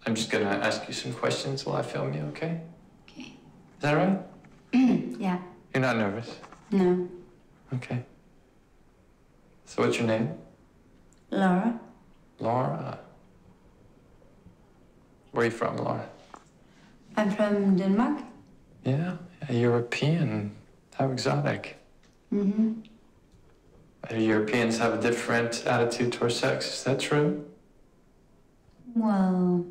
I'm just gonna ask you some questions while I film you, okay? Okay. Is that right? Yeah. You're not nervous? No. Okay. So what's your name? Laura. Laura. Where are you from, Laura? I'm from Denmark. Yeah, European. How exotic. Mm-hmm. Europeans have a different attitude towards sex. Is that true? Well,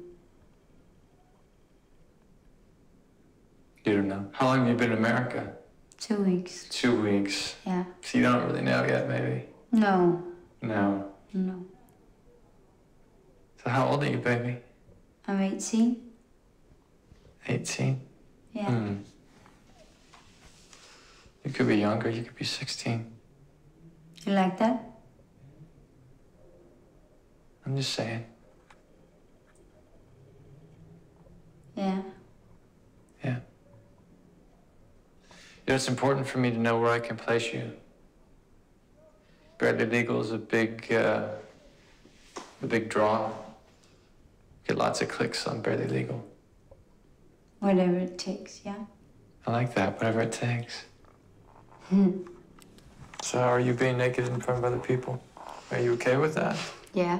You don't know. How long have you been in America? 2 weeks. 2 weeks. Yeah. So you don't really know yet, maybe? No. No. No. So how old are you, baby? I'm 18. 18? Yeah. You could be younger. You could be 16. You like that? I'm just saying. Yeah. Yeah. You know, it's important for me to know where I can place you. Barely Legal is a big draw. Get lots of clicks on Barely Legal. Whatever it takes, yeah? I like that, whatever it takes. So how are you being naked in front of other people? Are you okay with that? Yeah.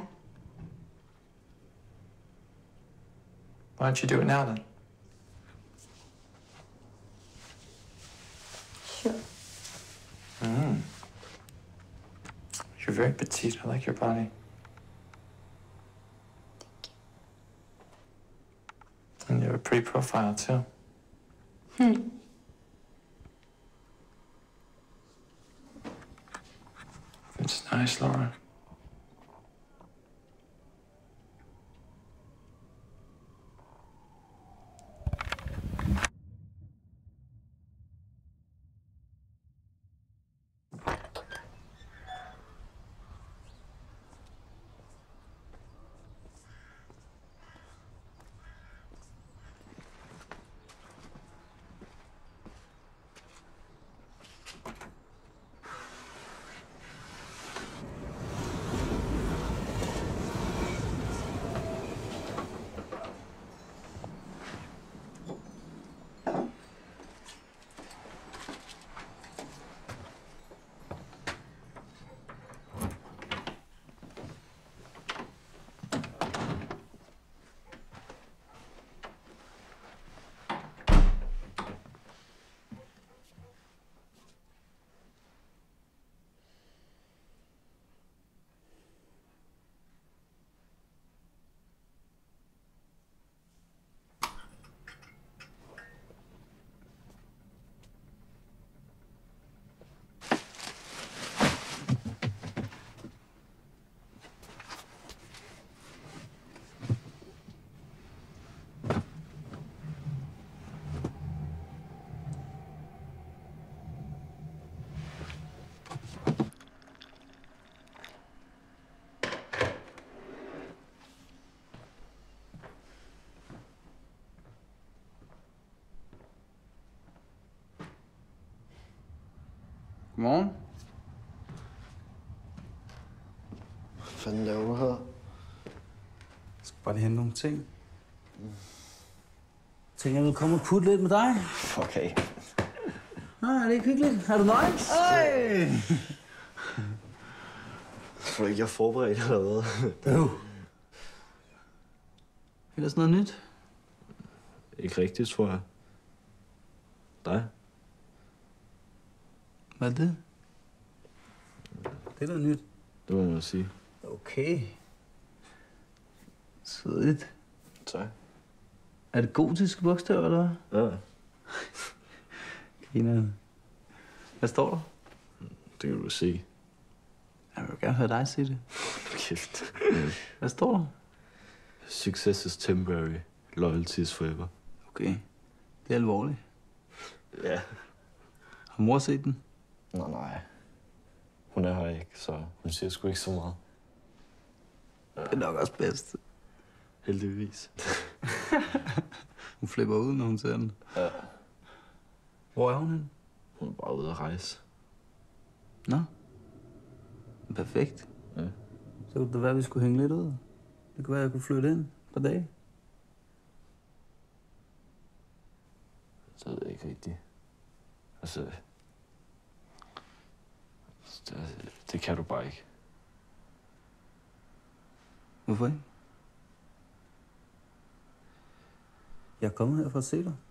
Why don't you do it now, then? Sure. You're very petite. I like your body. Thank you. And you have a pretty profile, too. It's nice, Laura. Godmorgen. Hvad fanden laver du her? Jeg skal bare lige hente nogle ting. Tænker, jeg vil komme og putte lidt med dig. Okay. Nå, er det ikke hyggeligt? Er du nøgen? Ej! Tror du ikke, jeg er forberedt eller hvad? Jo. Ellers noget nyt? Ikke rigtigt, tror jeg. Dig? Hvad er det? Det er noget nyt. Det må man sige. Okay. Svedigt. Tak. Er det gotiske bogstaver, eller hvad? Ja. Grineren. Hvad står der? Det kan du se. Jeg vil gerne høre dig sige det. Kæft. Hvad står der? Success is temporary. Loyalty is forever. Okay. Det er alvorligt. Ja. Har mor set den? Nej. Hun er her ikke, så hun siger sgu ikke så meget. Det er nok også bedst. Heldigvis. Hun flipper ud, når hun ser den. Ja. Hvor er hun henne? Hun er bare ude at rejse. Nå. Perfekt. Ja. Så kunne det være, at vi skulle hænge lidt ud. Det kunne være, at jeg kunne flytte ind på dage. ikke rigtigt. Altså, det kan du bare ikke. Hvorfor ikke? Jeg er kommet her for at se dig.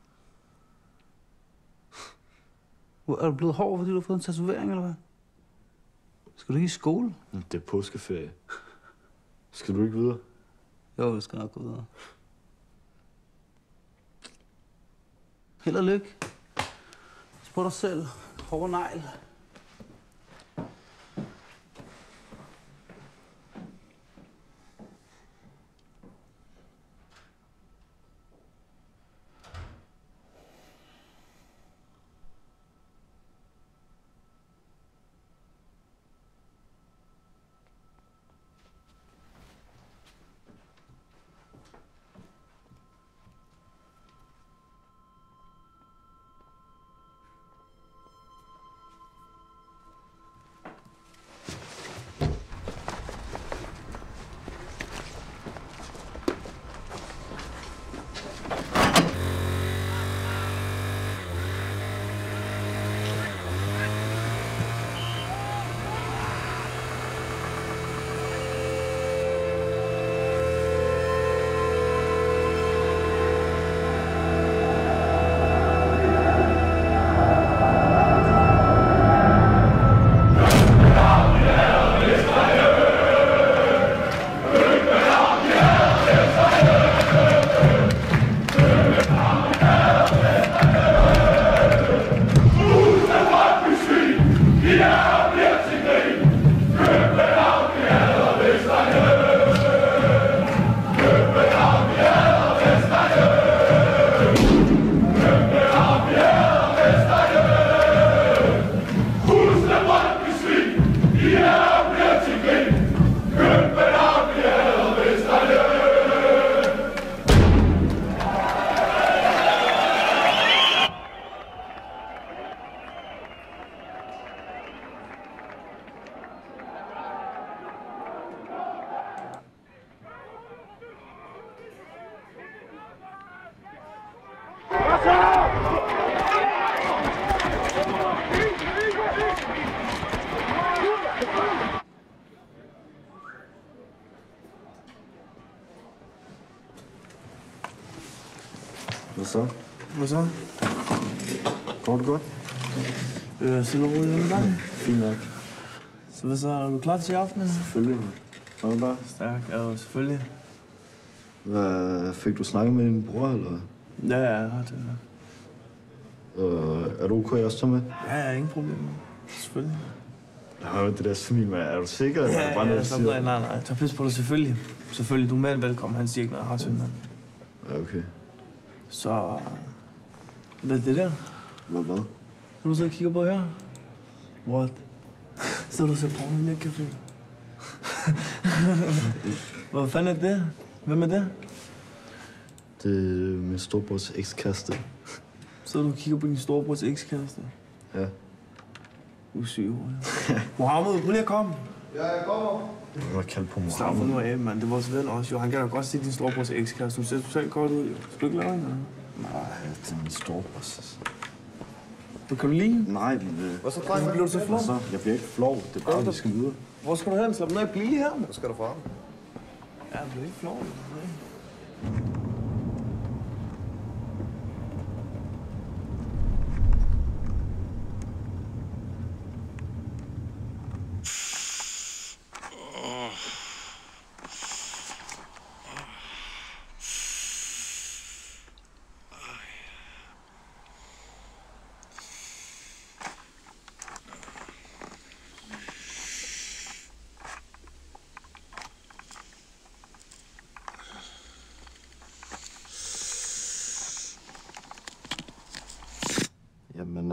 Er du blevet hård, fordi du har fået en tatovering, eller hvad? Skal du ikke i skole? Det er påskeferie. Skal du ikke videre? Jo, jeg skal nok gå videre. Held og lykke. Spørg dig selv. Hård negl. Hvad så? Hvad så? Går det godt? Stille og roligt med dig. Fint nok. Så hvad så? Er du klar til i aften? Selvfølgelig. Hvad bare? Stærk, ja, selvfølgelig. Hvad, fik du snakket med din bror, eller? Ja, jeg har det. Er du okay også med? Ja, ingen problem. Selvfølgelig. Ja, det der smil, man. Er du sikker? Eller er det bare noget, du siger? Nej. Tag pis på dig, selvfølgelig. Selvfølgelig, du er mere end velkommen. Han siger ikke noget, jeg har til mand. Ja, okay. Så... Hvad er det der? Hvad? Du sidder og kigger på her? What? Så du ser på en lille café. Hvad fanden er det? Hvem er det? Det er min storbrors ekskæreste. Så du kigger på din storebrors ekskæreste? Ja. Du er syg, Mohammed, prøv lige at komme. Ja, jeg kommer. Jeg var kaldt på Slap for Mohammed. nu af, mand. Det var vores ven også, jo. Han kan da godt se din storebrors ekskæreste. Du ser totalt godt ud, jo. Skal du ikke lave noget? Nej, det er min storbrors. Du kan du lide? Nej, men... Hvad så, Hvorfor dreng? bliver du så flov? Så, jeg bliver ikke flov. Det er bare, vi skal videre. Hvor skal du hen? Slap ned. Bliv lige her. Hvad skal du fra? Ja, jeg bliver ikke flov. Nej. Jamen,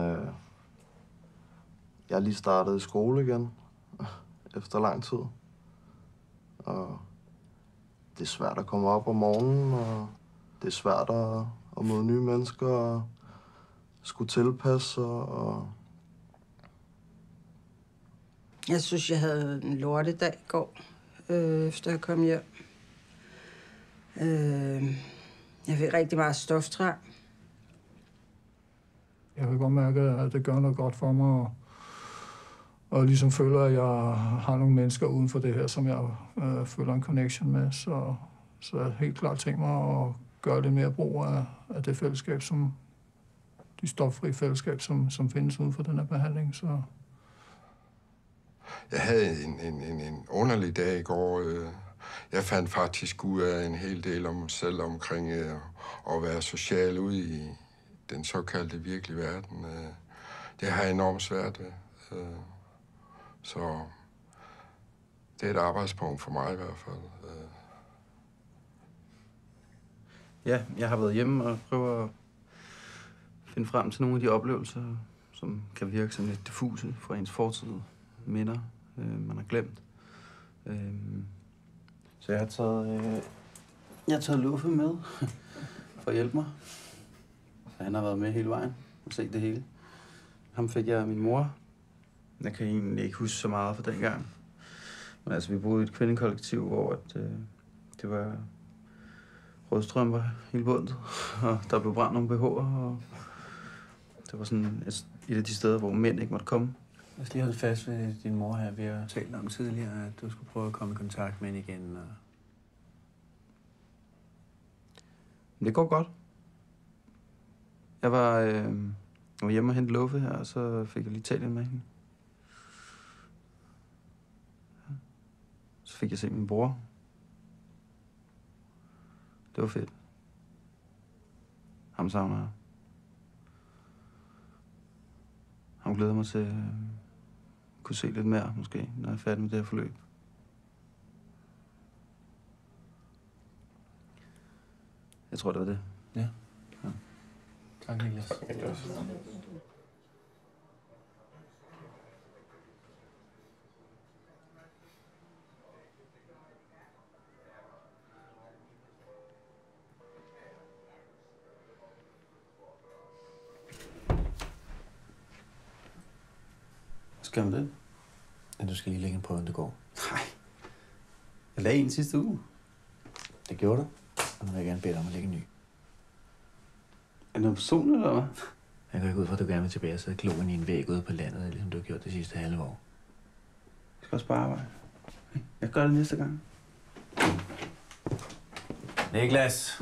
jeg er lige startet i skole igen, efter lang tid. Og det er svært at komme op om morgenen, og det er svært at møde nye mennesker, og skulle tilpasse sig, og... Jeg synes, jeg havde en lortedag i går, efter jeg kom hjem. Jeg fik rigtig meget stoftræ. Jeg kan godt mærke, at det gør noget godt for mig, og ligesom føler, at jeg har nogle mennesker uden for det her, som jeg føler en connection med. Så jeg har helt klart tænkt mig at gøre lidt mere brug af det fællesskab, de stoffri fællesskab, som findes uden for den her behandling. Så. Jeg havde en underlig dag i går. Jeg fandt faktisk ud af en hel del om mig selv omkring at være social ude i den såkaldte virkelige verden. Det har jeg enormt svært ved. Så det er et arbejdspunkt for mig i hvert fald. Ja, jeg har været hjemme og prøver at finde frem til nogle af de oplevelser, som kan virke sådan lidt diffuse fra ens fortid, minder, man har glemt. Så jeg har taget Luffe med for at hjælpe mig. Så han har været med hele vejen og set det hele. Ham fik jeg af min mor. Jeg kan egentlig ikke huske så meget fra dengang. Men altså, vi boede i et kvindekollektiv, hvor det var rødstrømper hele bundet, og der blev brændt nogle BH'er, og det var sådan et af de steder, hvor mænd ikke måtte komme. Jeg skal lige holde fast ved din mor her. Vi har talt om tidligere, at du skulle prøve at komme i kontakt med hende igen. Og... Det går godt. Jeg var hjemme og hente Luffe her, og så fik jeg lige talt med hende. Så fik jeg set min bror. Det var fedt. Ham savner jeg. Ham glæder mig til at kunne se lidt mere, måske, når jeg er færdig med det her forløb. Jeg tror, det var det. Ja. Tak, Niklas. Skal man det? Ja, du skal lige lægge en prøve, det går. Nej. Jeg lagde en sidste uge. Det gjorde du, og nu vil jeg gerne bede dig om at lægge en ny. Er det noget personligt, eller hvad? Jeg går ikke ud fra, at du gerne vil tilbage og sidde kloen i en væg ude på landet, ligesom du har gjort det sidste halve år. Jeg skal også bare arbejde. Jeg gør det næste gang. Niklas!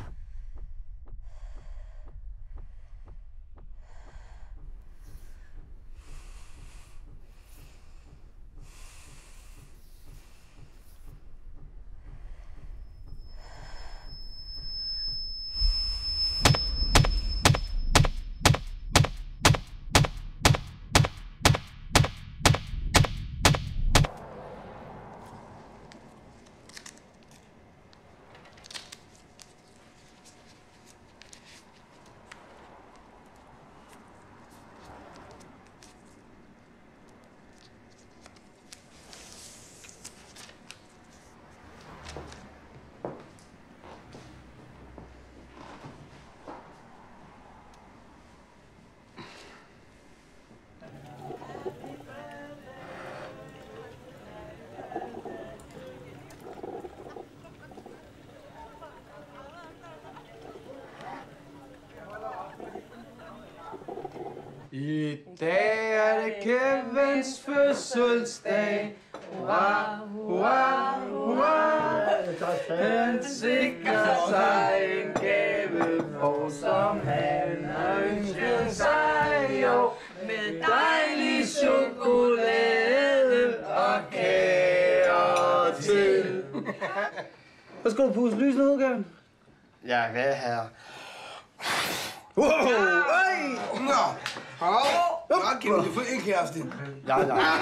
I dag er det Kevins fødselsdag. Hurra, hurra, hurra. Han sikrer sig en gave, for som han har ønsket sig. Jo, med dejlig chokolade og kager til. Hvad skal du pusse lysene ud, Kevin? Jeg vil have. Wow! Hey! Nå! Nå, Kevin, du får en kæreste. Ja.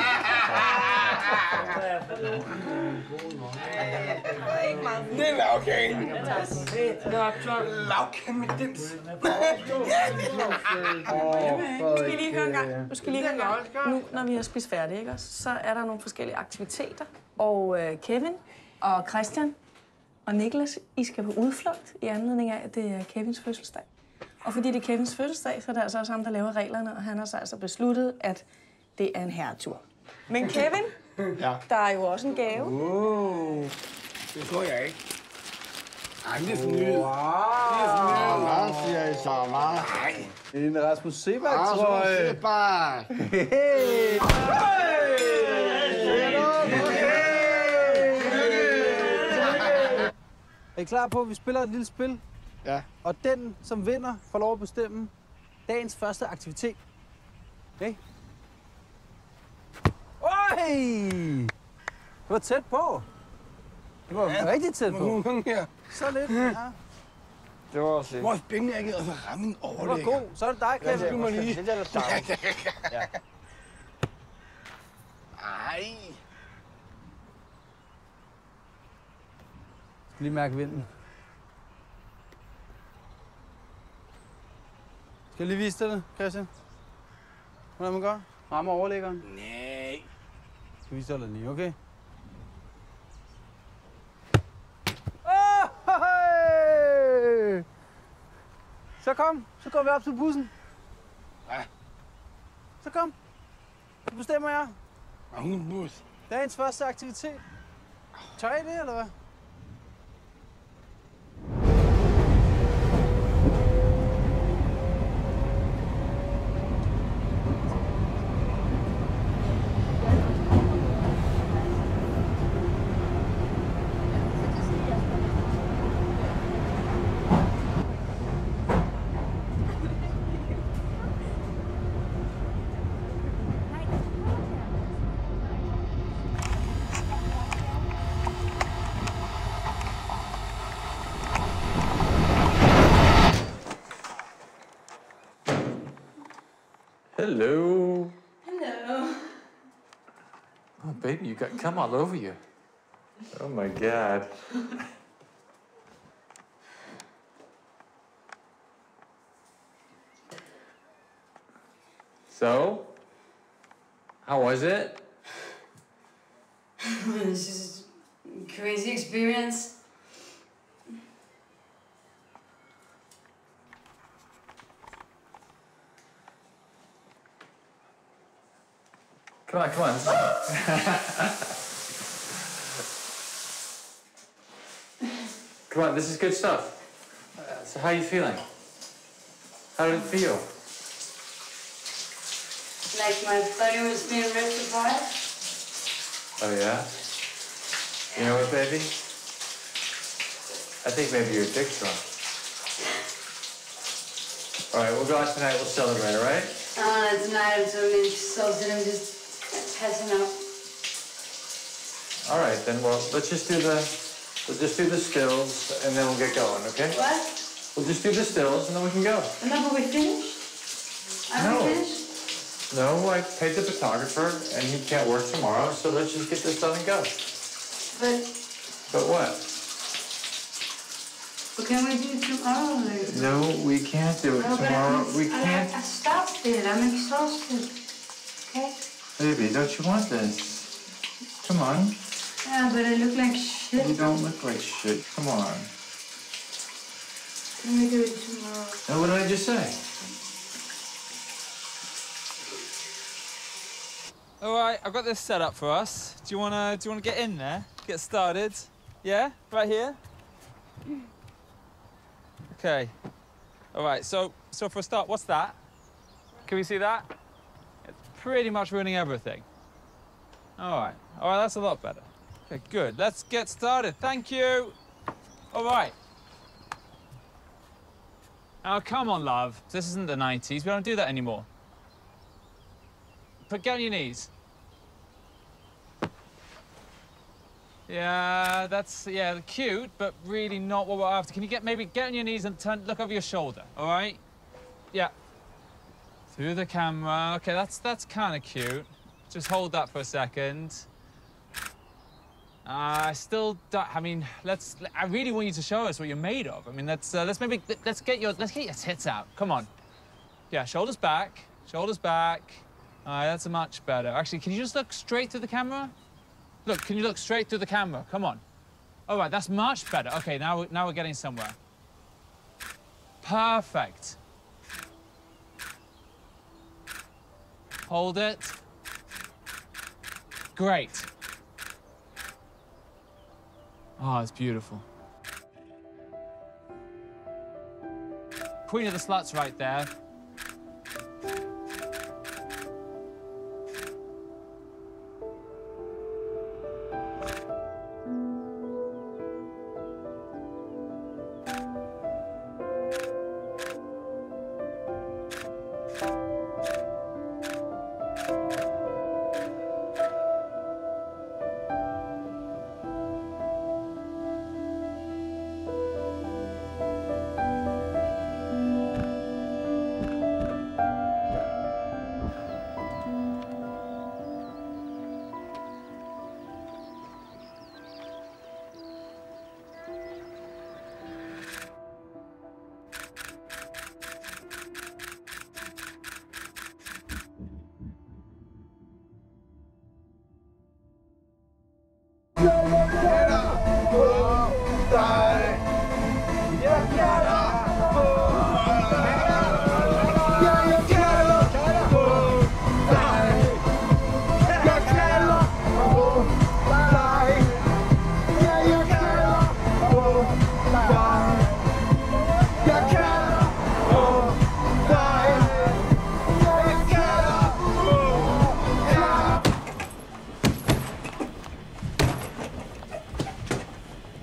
Det er lavkagen. Lavkagen med dims. Nu skal I lige høre en gang. Nu, når vi har spist færdigt, ikke? Så er der nogle forskellige aktiviteter. Og Kevin og Christian og Niklas, I skal på udflugt i anledning af, at det er Kevins fødselsdag. Og fordi det er Kevins fødselsdag, så er det altså også ham, der laver reglerne, og han har så altså besluttet, at det er en herretur. Men Kevin, der er jo også en gave. Det tror jeg ikke. Ej, det er fornyet. Det er fornyet. Hvad siger I så, hva'? Nej. En Rasmus Seebach-trøje. Rasmus Seebach! Hey! Er I klar på, at vi spiller et lille spil? Ja. Og den, som vinder, får lov at bestemme dagens første aktivitet. Okay? Øj! Det var tæt på. Det var rigtig tæt på. Så lidt, ja. Det var også lidt. Hvor spændende jeg gider for ramme en Det var overlægger. god. Så er det dig, Kevin. Du må lige. Det er lidt dejligt. Ja. Ej. Lige mærke vinden. Skal jeg lige vise dig det, Christian? Hvordan man gør? Rammer overlæggeren. Nej. Skal vise dig det lige, okay? Hey! Så kom. Så går vi op til bussen. Ja. Så kom. Så bestemmer jeg. Og hun bus. Dagens første aktivitet. Tør I det, eller hvad? Hello. Hello. Oh, baby, you got cum all over you. Oh my God. So, how was it? It's just a crazy experience. Come on, come on. Come on, this is good stuff. So how are you feeling? How did it feel? Like my body was being ripped apart. Oh yeah? You know what, baby? I think maybe your dick's drunk. All right, we'll go out tonight, we'll celebrate, all right? Tonight I'm totally exhausted. I'm just passing out. All right, then, well, let's just do the stills, and then we'll get going, okay? What? We'll just do the stills, and then we can go. No, but we finished? Are we finished? No, I paid the photographer, and he can't work tomorrow, so let's just get this done and go. But what? But can we do it tomorrow? Like? No, we can't do it tomorrow. We can't. I stopped it. I'm exhausted. Okay? Baby, don't you want this? Come on. Yeah, but I look like shit. You don't look like shit. Come on. Can we do it tomorrow? Now, what did I just say? All right, I've got this set up for us. Do you wanna get in there? Get started? Yeah, right here. Okay. All right. So for a start, what's that? Can we see that? It's pretty much ruining everything. All right. That's a lot better. Okay, good. Let's get started. Thank you. All right. Oh, come on, love. This isn't the 90s. We don't do that anymore. Get on your knees. Yeah, that's cute, but really not what we're after. Can you maybe get on your knees and look over your shoulder, all right? Yeah. Through the camera. Okay, that's kind of cute. Just hold that for a second. I really want you to show us what you're made of. I mean, let's get your tits out. Come on. Yeah, shoulders back. Shoulders back. All right, that's much better. Actually, can you just look straight through the camera? Look, can you look straight through the camera? Come on. All right, that's much better. Okay, now we're getting somewhere. Perfect. Hold it. Great. Oh, it's beautiful. Queen of the sluts right there.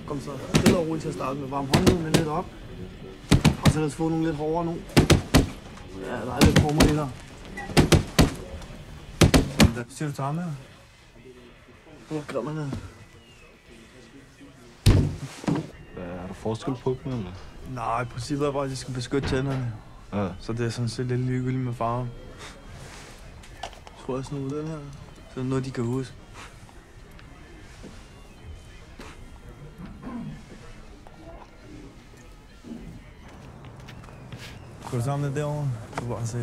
Kom så. Stille og roligt til at starte med. Varm håndledene lidt op. Og så lad os få nogle lidt hårdere nu. Ja, der er lidt krummer i der. Siger du til ham her? Hvor græmmer det? Er der forskel på dem, eller? Nej, princippet er bare, at de skal beskytte tænderne. Ja. Så det er sådan set lidt ligegyldigt med farven. Tror jeg sådan den her. Så er det noget, de kan huske. Går du sammen med derovre? Du kan bare se.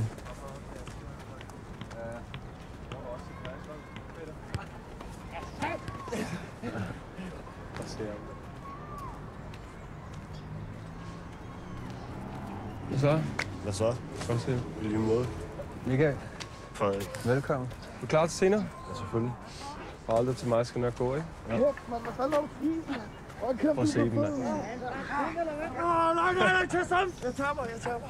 Hvad så? Hvad så? Godt se. I lige måde. Michael. Frederik. Velkommen. Du er klar til senere? Ja, selvfølgelig. Og aldrig til mig skal nok gå, ikke? Ja. Prøv at se dem, mand. Nej, tag sammen. Jeg tager mig.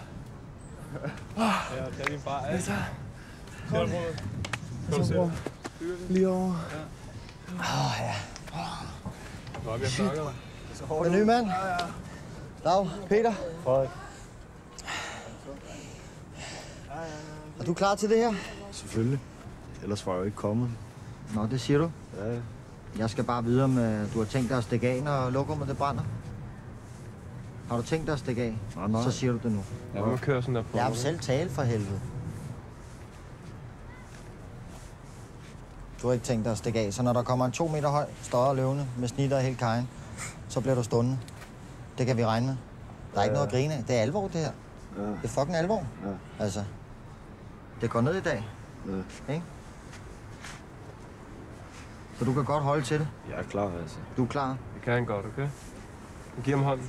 Ja, det er din far, ikke? Kom. Så lige over. Ja. Nå, vi har snakket dig. Den nye mand. Dag, Peter. Frederik. Er du klar til det her? Selvfølgelig. Ellers var jeg jo ikke kommet. Nå, det siger du. Ja. Jeg skal bare videre med, du har tænkt dig at stikke af, når lokummet det brænder. Har du tænkt dig at stikke af? Nej. Så siger du det nu. Ja, må køre sådan der på. Jeg har jo selv talt for helvede. Du har ikke tænkt dig at stikke af, så når der kommer en 2 meter høj, større løvende med snitter i hele kajen, så bliver du stående. Det kan vi regne med. Der er ikke noget at grine af. Det er alvor, det her. Ja. Det er fucking alvor. Ja. Altså, det går ned i dag. Ja. Ikke? Så du kan godt holde til det. Jeg er klar, altså. Du er klar? Det kan han godt, okay? Jeg giver ham hånden.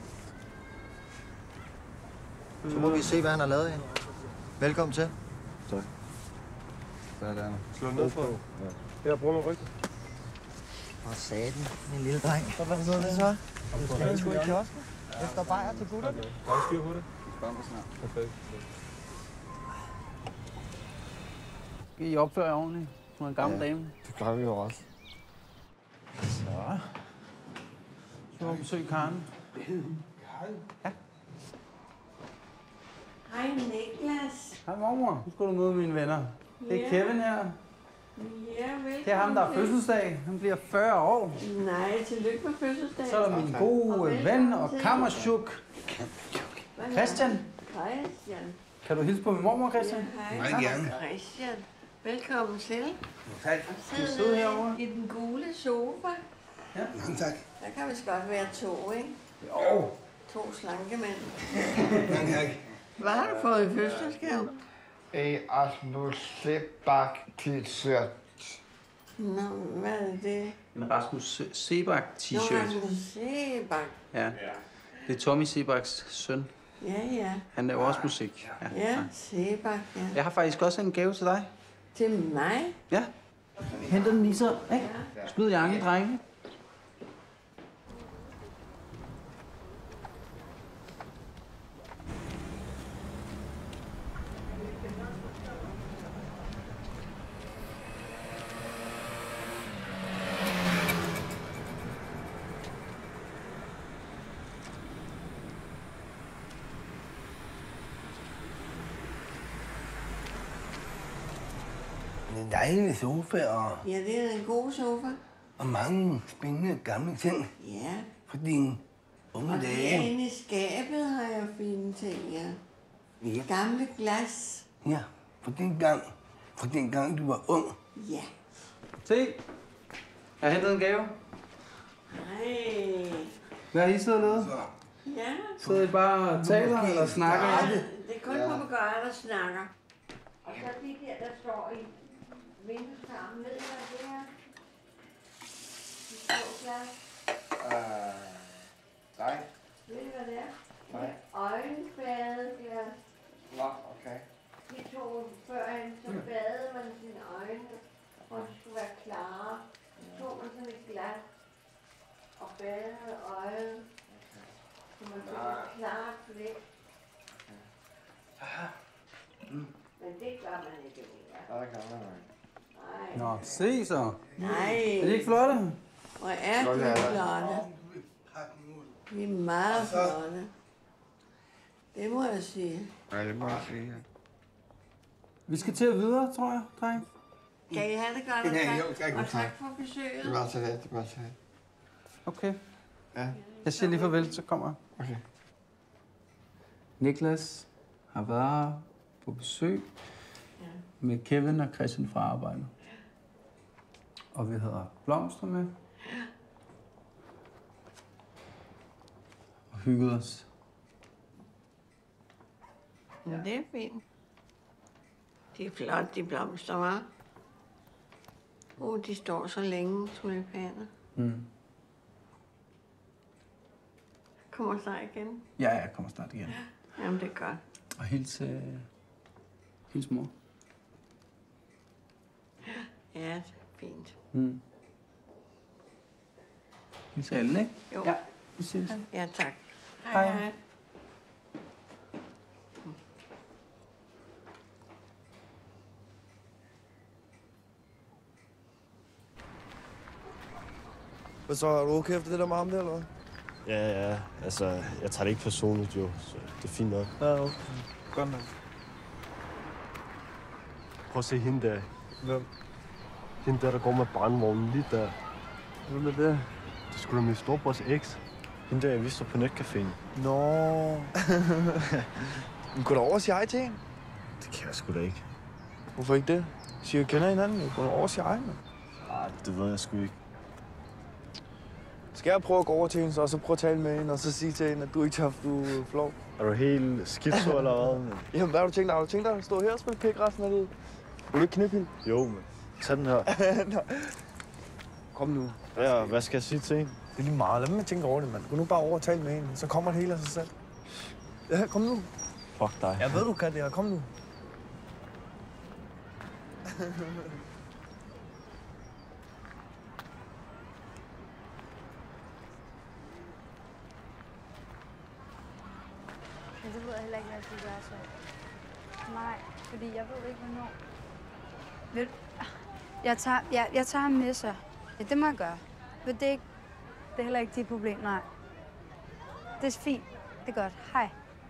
Så må vi se, hvad han har lavet her. Velkommen til. Tak. Sådan. Slå ned på. Ja. Her, brug mig ryggen. Og saten, en lille dreng. Så hvad er det så? Skal vi sgu i kiosken? Efter bajer til gutterne? Har du styr på det? Perfekt. Skal I opføre jer ordentligt? Hun er en gammel dame. Det klarer vi jo også. Så. Så må vi besøge Karen. Ja. Hej, Niklas. Hej mormor. Nu skal du møde mine venner. Det er Kevin her. Ja, velkommen. Det er ham, der har fødselsdag. Han bliver 40 år. Nej, tillykke med fødselsdagen. Så er der min gode ven og kammerchuk. Christian. Christian. Kan du hilse på min mormor, Christian? Ja, hej. Meget gerne. Christian. Velkommen til. Tak. Og sidde herovre i den gule sofa. Ja. Mange tak. Der kan vist godt være 2, ikke? Jo. 2 slanke mænd. Mange tak. Hvad har du fået i fødselsdagsgave? Asmus Sebak t-shirt. Nå, hvad er det? En Rasmus Sebak t-shirt. Nå, Rasmus Sebak. Ja. Det er Tommy Sebaks søn. Ja. Han laver også musik. Ja, Sebak, ja. Jeg har faktisk også en gave til dig. Til mig? Ja. Henter den lige så, ikke? Smid jakken, drenge. En dejlig sofa Ja, det er en god sofa. og mange spændende gamle ting Ja. fra dine unge Og dage. herinde i skabet har jeg fine ting, ja. Ja. Gamle glas. Ja, fra den gang du var ung. Ja. Se. Jeg har hentet en gave. Nej. Hvad har I siddet og lavet? Ja. Sidder I bare og taler eller snakker? Ja, det er kun papegøjer, der snakker. Og så de der står i vindueskarmen. Ved I, hvad det er? De små glas. Nej. Ved I, hvad det er? Nej. Øjenbadeglas. Nå, okay. De tog førhen, så badede man sine øjne, og de skulle være klare. Så tog man sådan et glas og badede øjet, så man fik et klart blik. Men det gør man ikke mere. Ja, det kan man ikke. Nå, se så. Nej. Er det ikke flotte? Hvor er de flotte. Vi er meget flotte. Det må jeg sige. Ja, det må jeg sige. Ja. Vi skal til at videre, tror jeg, dreng. Kan I have det godt, og tak for besøget. Det var så lidt, det var så lidt. Okay. Ja. Jeg siger lige farvel, så kommer jeg. Okay. Niklas har været på besøg med Kevin og Christian fra arbejdet. Og vi havde blomster med. Og hygget os. Ja, det er fint. Det er flot, de blomster, hva'? De står så længe, tulipaner. Kommer snart igen. Ja, jeg kommer snart igen. Jamen, det er godt. Og hils mor. Ja, det er fint. Hils alle, ikke? Jo. Ja, vi ses. Ja, tak. Hej. Hvad så, er du okay efter det der med ham der, eller hvad? Ja, altså, jeg tager det ikke personligt, jo, så det er fint nok. Ja, okay. Godt nok. Prøv at se hende der. Hvem? Hende der går med brandvognen lige der. Hvem er det? Det skulle da min storebrors eks. Hende der, jeg viste på netcaféen. Nå. Men gå da over og sige hej til hende. Det kan jeg sgu da ikke. Hvorfor ikke det? Siger I kender hinanden, gå da over og sige hej. Nej, det ved jeg sgu ikke. Skal jeg prøve at gå over til hende, og så prøve at tale med hende, og så sige til hende, at du ikke tager, du er flov? Er du helt skidt eller hvad? Men... Jamen, hvad har du tænkt dig? Har du tænkt dig at stå her og spille pik resten af det? Vil du ikke knippe hende? Jo, men tag den her. Kom nu. Ja, hvad skal jeg sige til hende? Det er lige meget. Lad mig tænke over det, mand. Gå nu bare over og tale med hende, så kommer det hele af sig selv. Ja, kom nu. Fuck dig. Jeg ved, du kan det her. Kom nu. Men det ved jeg heller ikke, hvad jeg skal gøre så. Nej, fordi jeg ved ikke, hvornår. Ved du, jeg tager ham med så. Ja, det må jeg gøre. Men det er heller ikke dit problem, nej. Det er fint. Det er godt. Hej.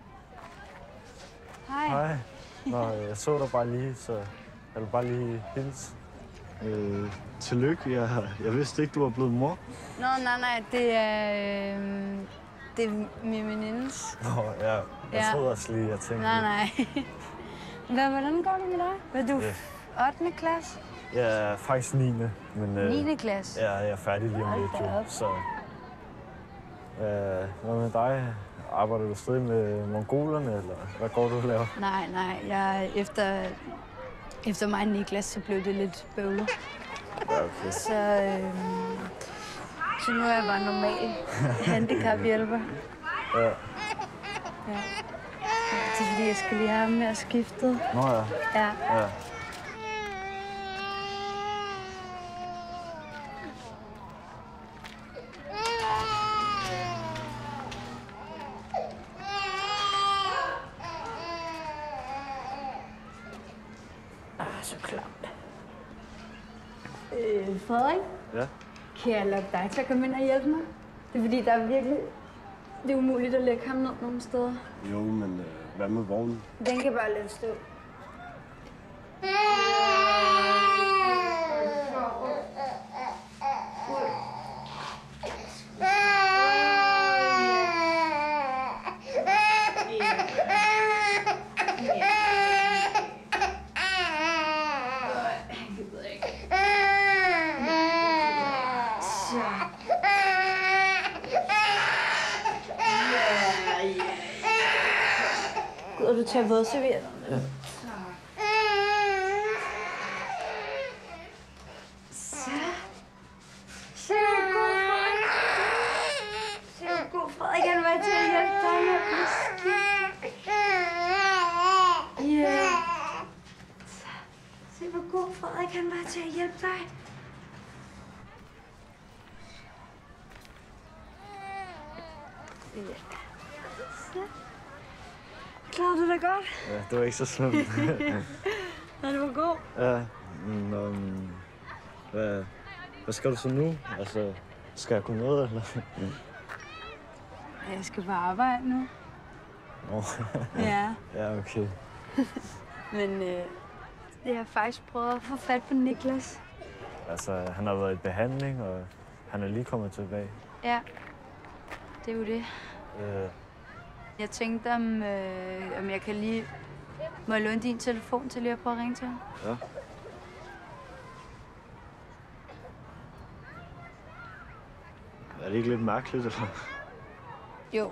Hej. Hej. Nå, jeg så dig bare lige, så jeg vil bare lige hilse. Tillykke. Jeg vidste ikke, du var blevet mor. Nå, nej. Det er min venindes. Nå, ja. Jeg troede også lige, jeg tænkte... Nej. Hvordan går det med dig? Hvad er du? 8. klasse? Jeg er faktisk 9. Men, 9. klasse? Ja, jeg er færdig lige om lidt, jo. Så... Hvad med dig? Arbejder du stadig med mongolerne, eller hvad går du og laver? Nej. Jeg efter mig og Niklas, så blev det lidt bøvlet. Ja, okay. Så nu er jeg bare normal handicaphjælper. Ja. Det er fordi, jeg skal lige have ham med at skifte. Nå ja. Ja. Så klart. Frederik? Ja? Kan jeg lukke dig til at komme ind og hjælpe mig? Det er fordi, der er virkelig... Det er umuligt at lægge ham ned nogle steder. Jo, men hvad med vognen? Den kan bare lade stå. Gider du tage vådservietterne? Ja. Så god Frederik, han var til at hjælpe dig med at blive skidt. Ja. Se, hvor god Frederik, han var til at hjælpe dig. Ja. Så. Klarede du dig godt? Ja, det var ikke så slemt. Ja, det var god. Ja, men hvad skal du så nu? Altså, skal jeg kunne noget, eller? Jeg skal på arbejde nu. Ja. Ja, okay. Men jeg har faktisk prøvet at få fat på Niklas. Altså, han har været i behandling, og han er lige kommet tilbage. Ja, det er jo det. Jeg tænkte, om jeg kan lige... Må jeg låne din telefon til lige at prøve at ringe til ham? Ja. Er det ikke lidt mærkeligt, eller? Jo.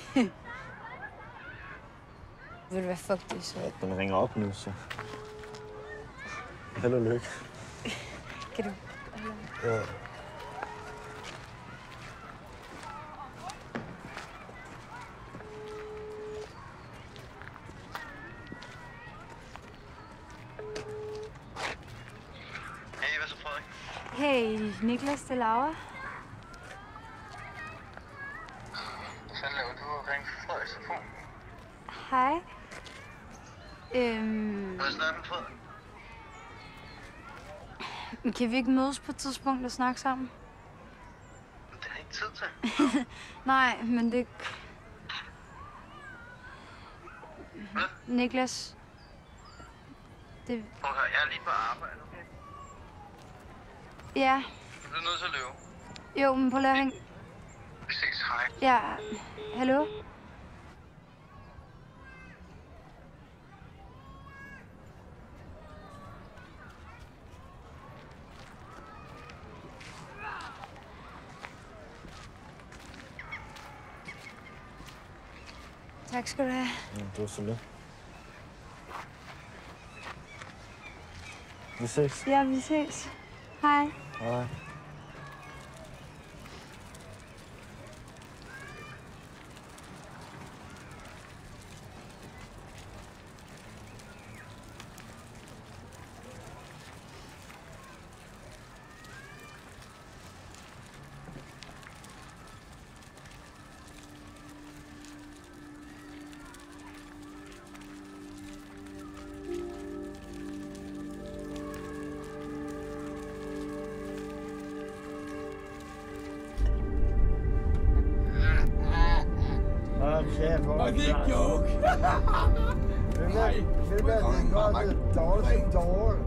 Ved du hvad, fuck det så? Ja, den ringer op nu, så... Held og lykke. Kan du... Ja. Hey, hvad så, Frederik? Hey, Niklas, det er Laura. Hvad laver du og ringe for Frederiks telefon? Hej. Hvad snakker du, Frederik? Kan vi ikke mødes på et tidspunkt og snakke sammen? Det er ikke tid til. Nej, men det... Hvad? Niklas... Det... Prøv at høre, jeg er lige på arbejde, okay? Ja. Du er nødt til at løbe. Jo, men prøv lige at hænge... Vi ses, hej. Ja, hallo? Tak skal du have. Du er så lidt. Vi ses. Ja, vi ses. Hej. Hej. Og det er joke. Det går dårligt som dårligt.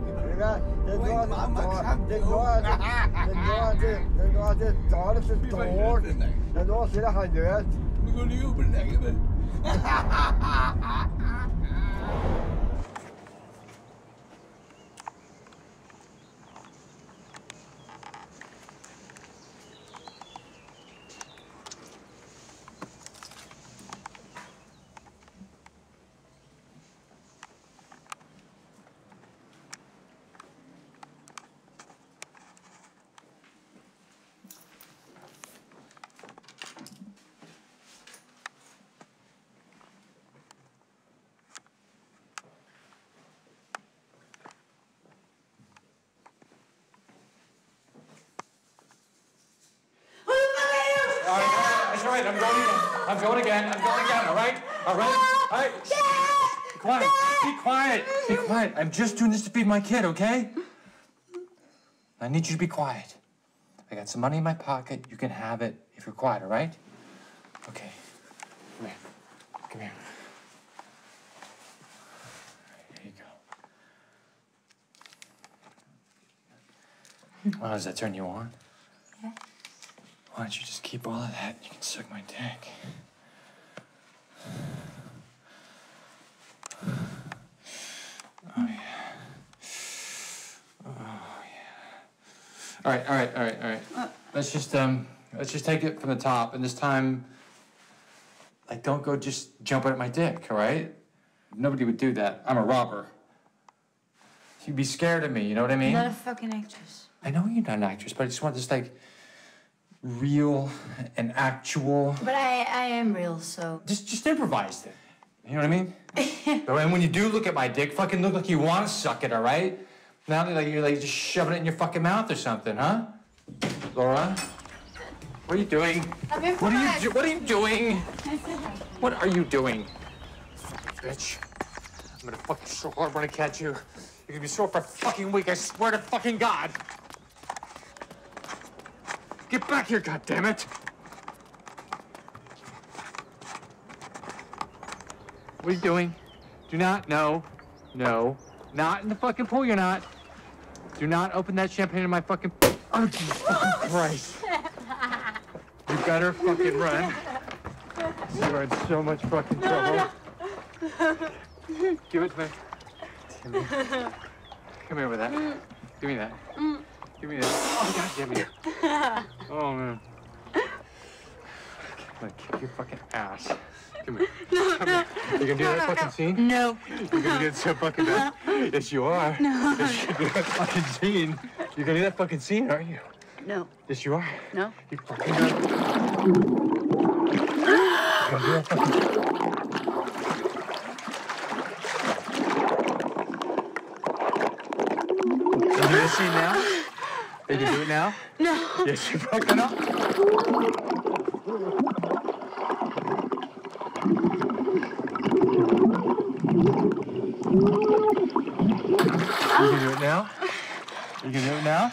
Det går dårligt som dårligt. Jeg når selv har gjort. Vi går lige ud på den her, vel? All right, I'm going again. I'm going again, all right? All right? Be quiet. Be quiet. Be quiet. I'm just doing this to feed my kid, okay? I need you to be quiet. I got some money in my pocket. You can have it if you're quiet, all right? Okay. Come here. Come here. Here you go. Well, does that turn you on? Yeah. Why don't you just keep all of that? You can suck my dick. Oh, yeah. Oh, yeah. All right. Let's just take it from the top. And this time, like, don't go just jumping at my dick, all right? Nobody would do that. I'm a robber. You'd be scared of me, you know what I mean? I'm not a fucking actress. I know you're not an actress, but I just want this, like, real and actual. But I am real, so... Just improvise it. You know what I mean? And when you do look at my dick, fucking look like you want to suck it, all right? Now you're like just shoving it in your fucking mouth or something, huh? Laura? What are you doing? What are you doing? What are you doing? Bitch. I'm gonna fucking so hard when I catch you. You're gonna be sore for a fucking week, I swear to fucking God. Get back here, goddammit! What are you doing? Do not, no. No. Not in the fucking pool, you're not. Do not open that champagne in my fucking... Oh, Jesus fucking Christ. You better fucking run. You're in so much fucking trouble. Give it to me. Come here with that. Give me that. Give me that. Oh, God damn it. Oh, man. I'm gonna kick your fucking ass. Come here. Come here. You gonna do that fucking scene? No. You're gonna do it so fucking bad. Yes, you are. No. Yes, you do that fucking scene. You're gonna do that fucking scene, aren't you? No. Yes, you are. No. You fucking got it. You're gonna do that fucking Can you do this scene now? You can do it now? No. Yes, you fucking are. You can do it now? You can do it now?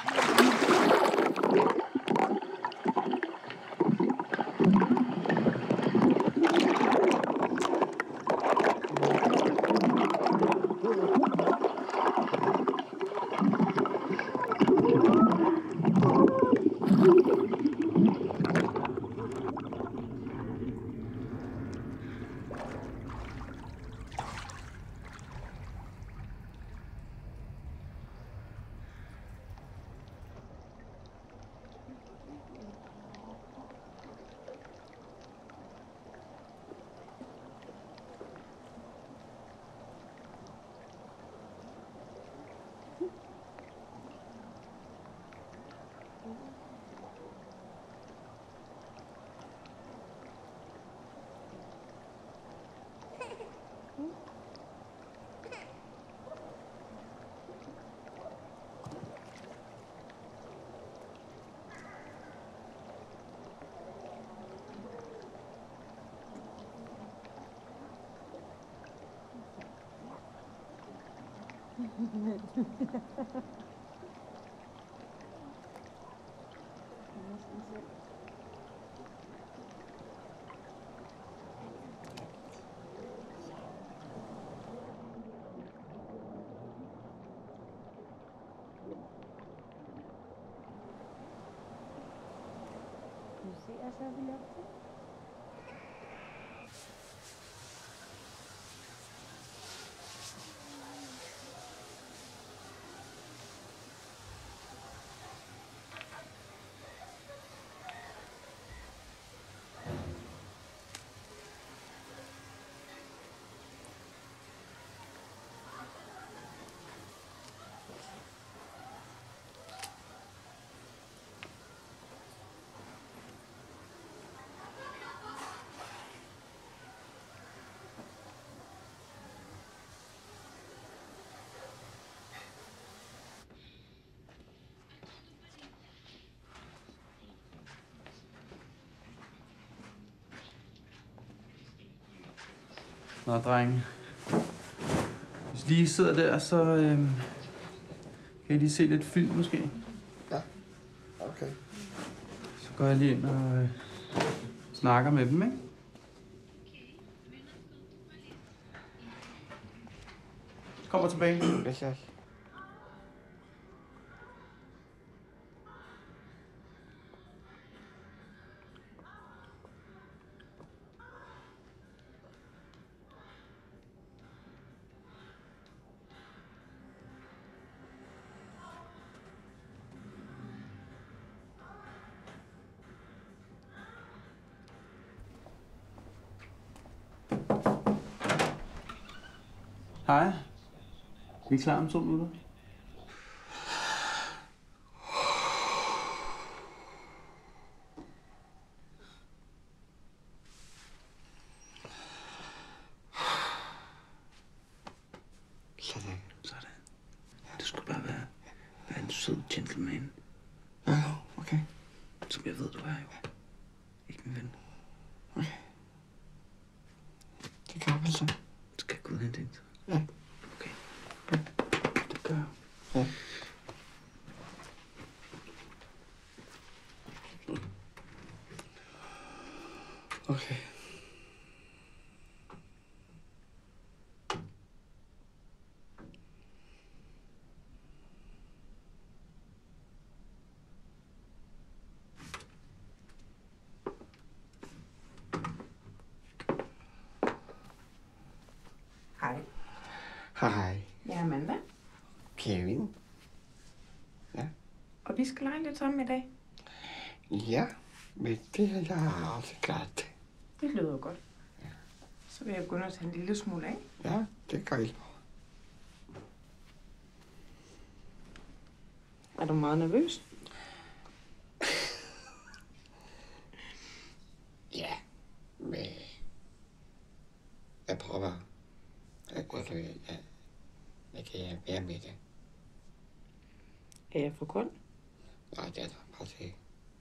Nå, drenge. Hvis I lige sidder der, så kan I lige se lidt film måske. Ja, okay. Så går jeg lige ind og snakker med dem, ikke? Kommer tilbage. Okay. Hej. Vi er klar om 2 minutter. Sådan. Sådan. Du skulle bare være en sød gentleman. Ja, okay. Som jeg ved, du er jo. Ikke min ven. Okay. Det gør vi så. Skal jeg gå ud og hente en? Ja. Okay. Det gør jeg. Ja. Okay. Hej. Jeg er Amanda. Kevin. Ja. Og vi skal lege lidt sammen i dag. Ja, men det er jeg også klar til. Det lyder godt. Ja. Så vil jeg begynde at tage en lille smule af. Ja, det gør I. Er du meget nervøs? Ja, men jeg prøver. Jeg kan være med det. Er jeg for kold? Nej, det er der. Prøv at se.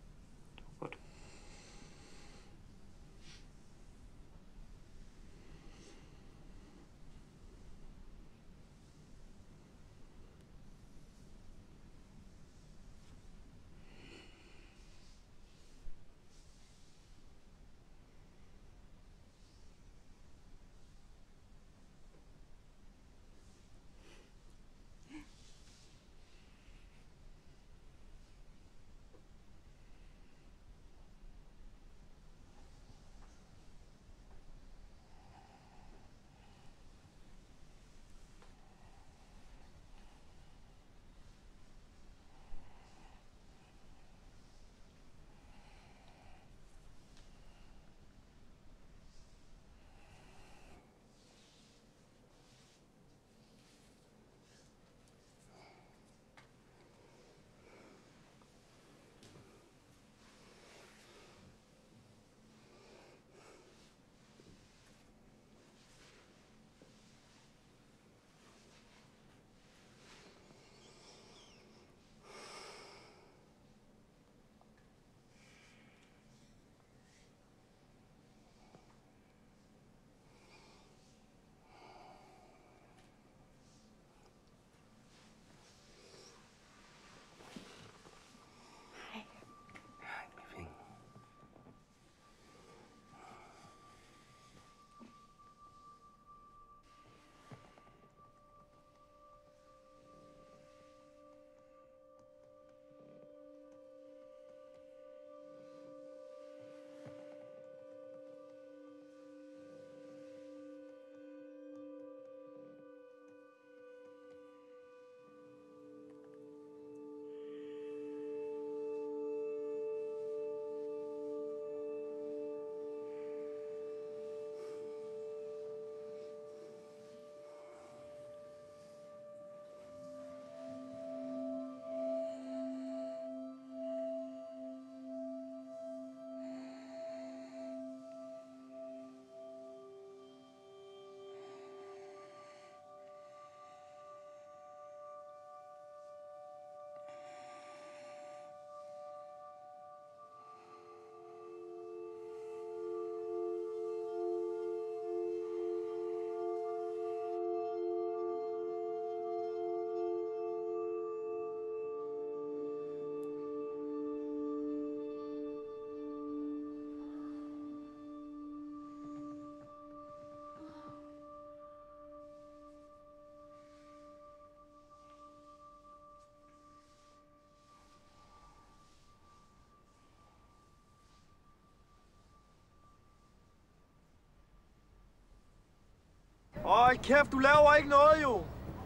Øj, kæft, du laver ikke noget, jo.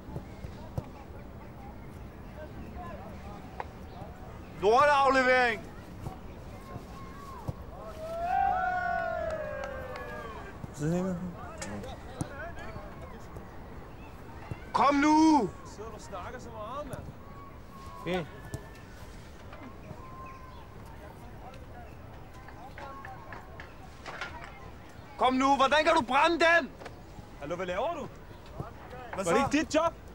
Lorteaflevering. Kom nu! Sidder du og snakker så meget, mand? Okay. Kom nu, hvordan kan du brænde den? Hallo, hvad laver du? Hvad så? Var det ikke dit job?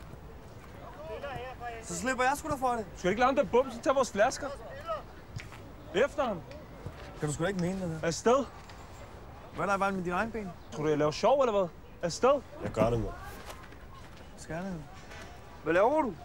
Så slipper jeg sgu da for det. Du skal ikke lade ham der bumsen tage vores flasker. Efter ham. Kan du sgu da ikke mene det her? Afsted. Hvad er der i vejen med dine egne ben? Tror du, jeg laver sjov, eller hvad? Afsted. Jeg gør det, mand. Skærlighed. Hvad laver du?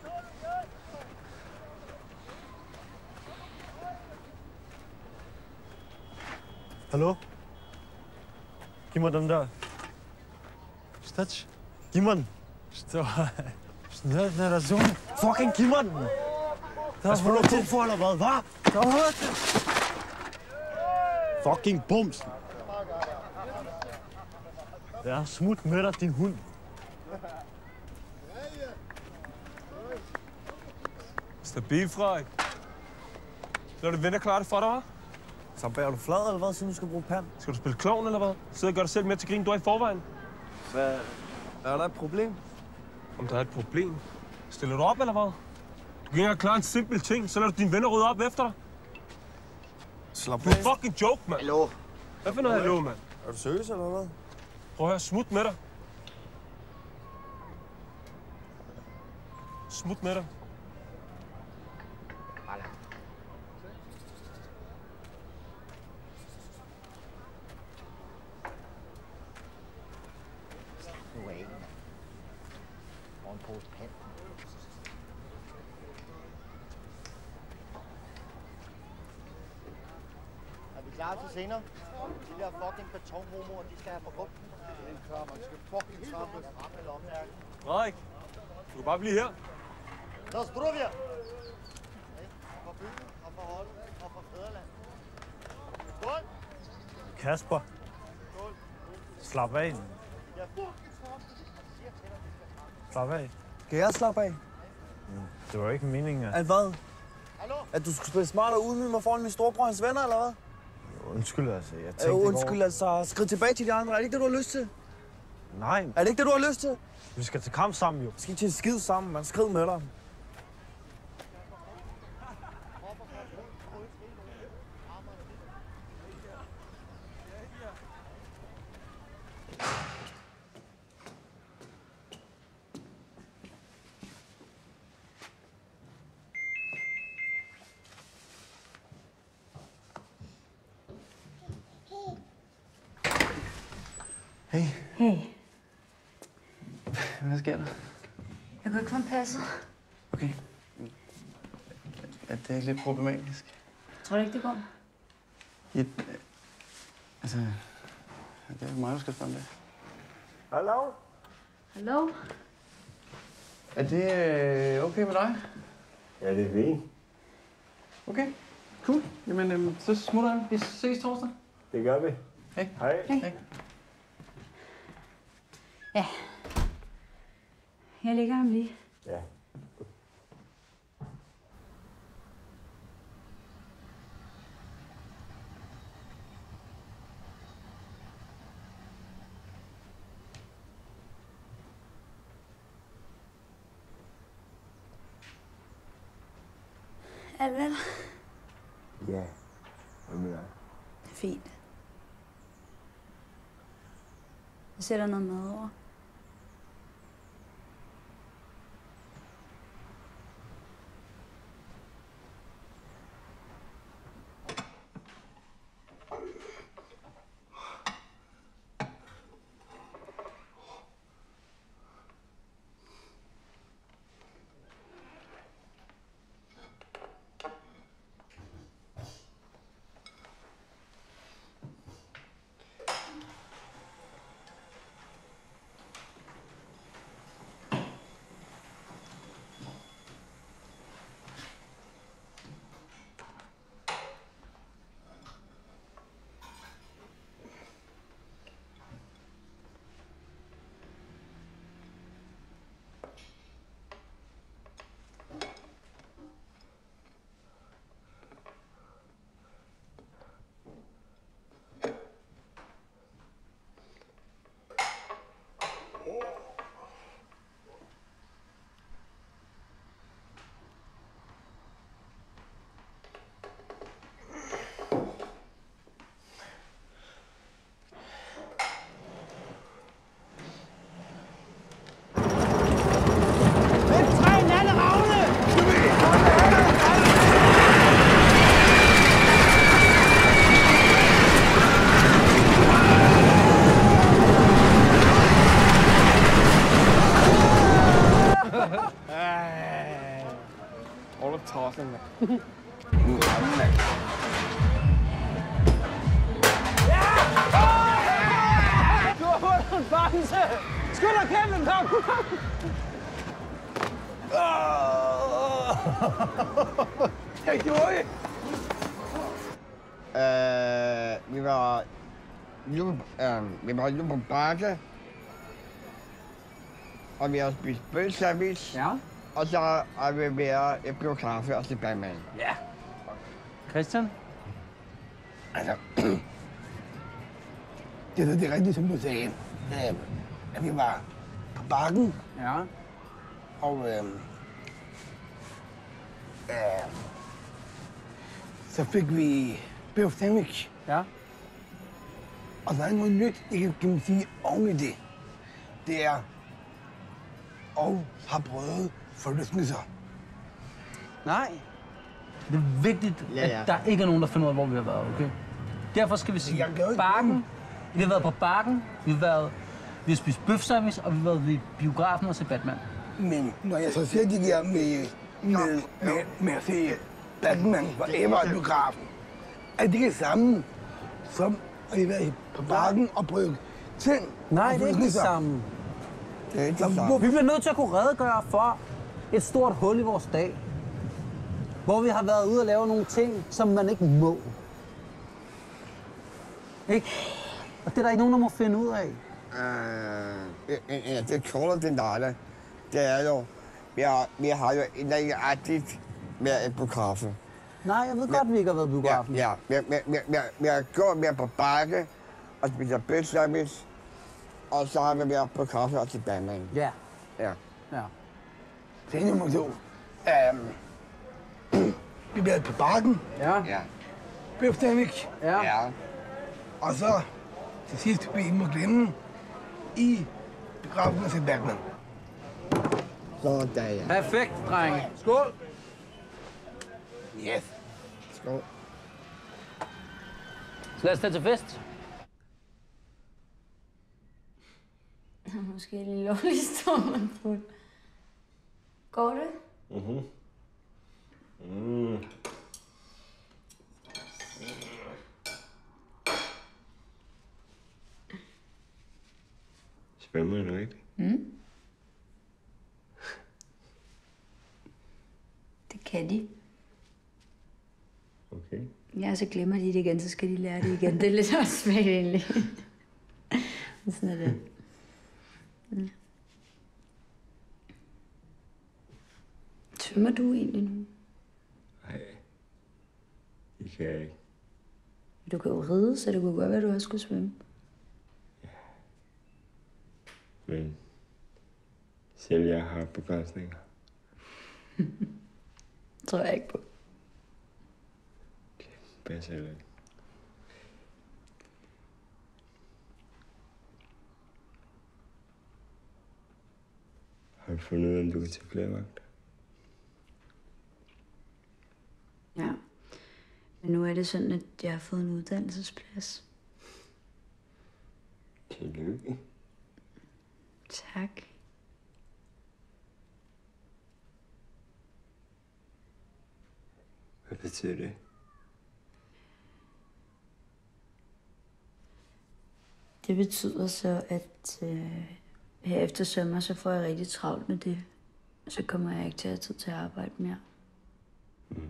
Hallo? Giv mig den der. Stach. Giv mig den. Snart, når der zone. Fucking giv mig den. Der er for til for, eller hvad? Hvad? Der er hørt det. Fucking bums. Det er smut med dig, din hund. Stabil, Frederik. Så er det venner klart for dig, hva'? Så bærer du flad, eller hvad, siden du skal bruge pand? Skal du spille klovn, eller hvad? Sidde og gøre dig selv mere til grin, du er i forvejen. Hvad? Er der et problem? Om der er et problem? Stiller du op, eller hvad? Du kan ikke engang klare en simpel ting, så lader du dine venner rydde op efter dig. Slap Du er fucking joke, mand. Hallo? Hvad for noget hallo, mand? Er du seriøs, eller hvad? Prøv at høre, smut med dig. Smut med dig. Nu er en. Og en pose pand. Er vi klar til senere? De der fucking betonhomoer, de skal have på gruppen. Det er klar, man skal fucking trampe frem eller omværken. Frederik, du kan bare blive her. Så struer vi her. For byen og for holdet og for fædreland. Skål! Kasper. Slap af. Slap af. Kan jeg slappe af? Det var ikke meningen, At hvad? At du skulle spille smart og udmyde mig foran min storebror og hans venner, eller hvad? Undskyld, altså. Jeg tænkte ikke Undskyld, altså. Skriv tilbage til de andre. Er det ikke det, du har lyst til? Nej. Er det ikke det, du har lyst til? Vi skal til kamp sammen, jo. Vi skal ikke til en skid sammen, man. Skriv med dig. Hey. Hey, Hvad sker der? jeg kunne ikke få en passet. Okay. Er det ikke lidt problematisk? Tror du ikke, det går? Ja, altså, det er mig, der skal spørge om det. Hallo? Hallo? Er det okay med dig? Ja, det er fint. Okay, cool. Jamen, så smutter jeg. Vi ses torsdag. Det gør vi. Hej. Hej. Hej. Ja. Jeg ligger ham lige. Ja. Er det vel? Ja. Hvad med dig? Fint. Jeg sætter noget mad over. Hold da tossen, mand. Du har fået en bamse! Skyld dig, Kevin, kom! Jeg gjorde det! Vi var lige på bakke, og vi har spist bølsandwich. Ja. Og så er vi være et biograf til Batman. Ja. Christian? Altså, det er rigtigt, som du sagde. At vi var på bakken. Ja. Og så fik vi bøf sandwich. Ja. Og så er der noget nyt, ikke kan man sige, oven i det. Det er og har prøvet forlystelser. Nej. Det er vigtigt, at der ikke er nogen, der finder ud af, hvor vi har været, okay? Derfor skal vi sige bakken. Vi har været på bakken, vi har spist bøf sandwich, og vi har været ved biografen og se Batman. Men når jeg så ser de der med at se Batman forever i biografen, er det ikke samme som at være på bakken og prøve ting? Nej, det er ikke det samme. Det er ikke det samme. Vi bliver nødt til at kunne redegøre for et stort hul i vores dag, hvor vi har været ude og lave nogle ting, som man ikke må. Ikke? Og det er der ikke nogen, der må finde ud af. Det korte den der, det er jo, vi har jo et eller andet med et biografen. Nej, jeg ved godt, vi ikke har været biografen. Ja, vi har gået med på bakke og spist bøf sandwich, og så har vi været på kaffe og til Batman. Ja. Ja. Ja. Det er nummer 2. Vi har været på bakken. Ja. Ja. Bøf sandwich. Ja. Ja. Og så til sidst, vi ikke må glemme, i biografen og se Batman. Sådan der, ja. Perfekt, drenge. Skål! Yes. Skål. Så lad os tage til fest. Måske lige lovligt står man fuld. Går det? Mhm. Mm. Svømmer du ikke? Mm. Det kan de. Okay. Ja, så glemmer de det igen, så skal de lære det igen. Det er lidt også svært egentlig. Sådan er det. Ja. Svømmer du egentlig nu? Nej, det kan jeg ikke. Du kan jo ride, så det kunne godt være, at du også skulle svømme. Men selv jeg har begrænsninger. Tror jeg ikke på. Det passer heller ikke. Har du fundet ud af, om du kan tage flere vagter? Ja. Men nu er det sådan, at jeg har fået en uddannelsesplads. Tillykke. Tak. Hvad betyder det? Det betyder så, at her efter sommer, så får jeg rigtig travlt med det. Så kommer jeg ikke til at have tid til at arbejde mere. Mm.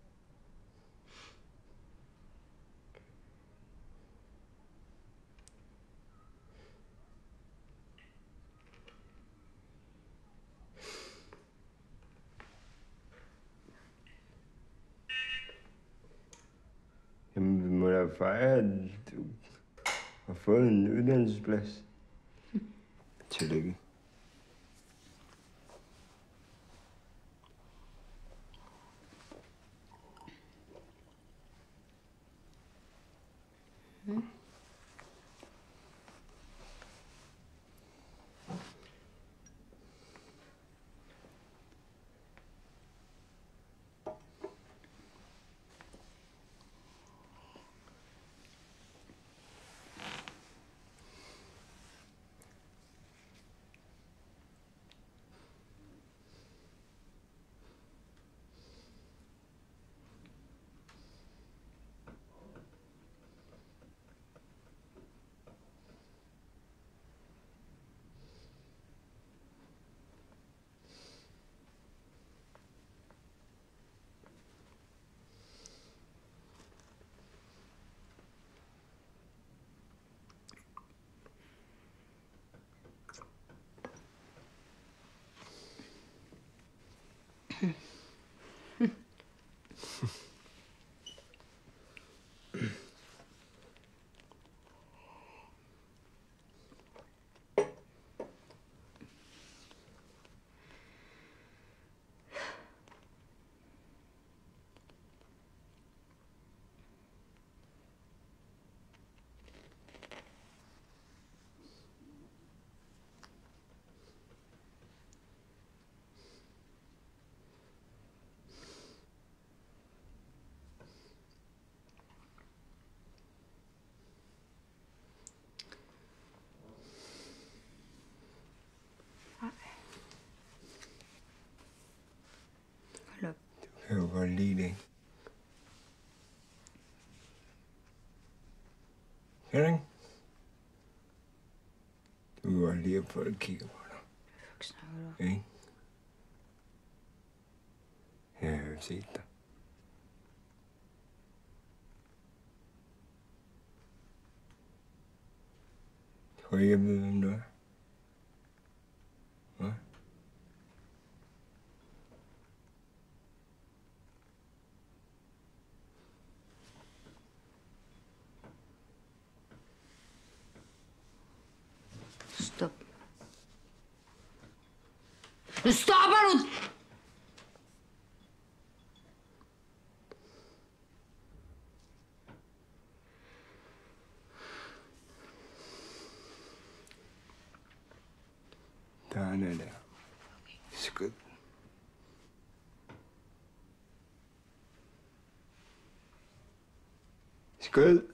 Jamen, vi må da fejre, at du har fået en uddannelsesplads. Tillykke. Mm. lide det. Henning? Du kan godt lide, at folk kigger på dig. Hvad snakker du? Ikke? Jeg har jo set dig. Tror ikke, jeg ved, hvem du er? Hvad? Stop. Nu stopper du! Der er han der. Skød. Skød.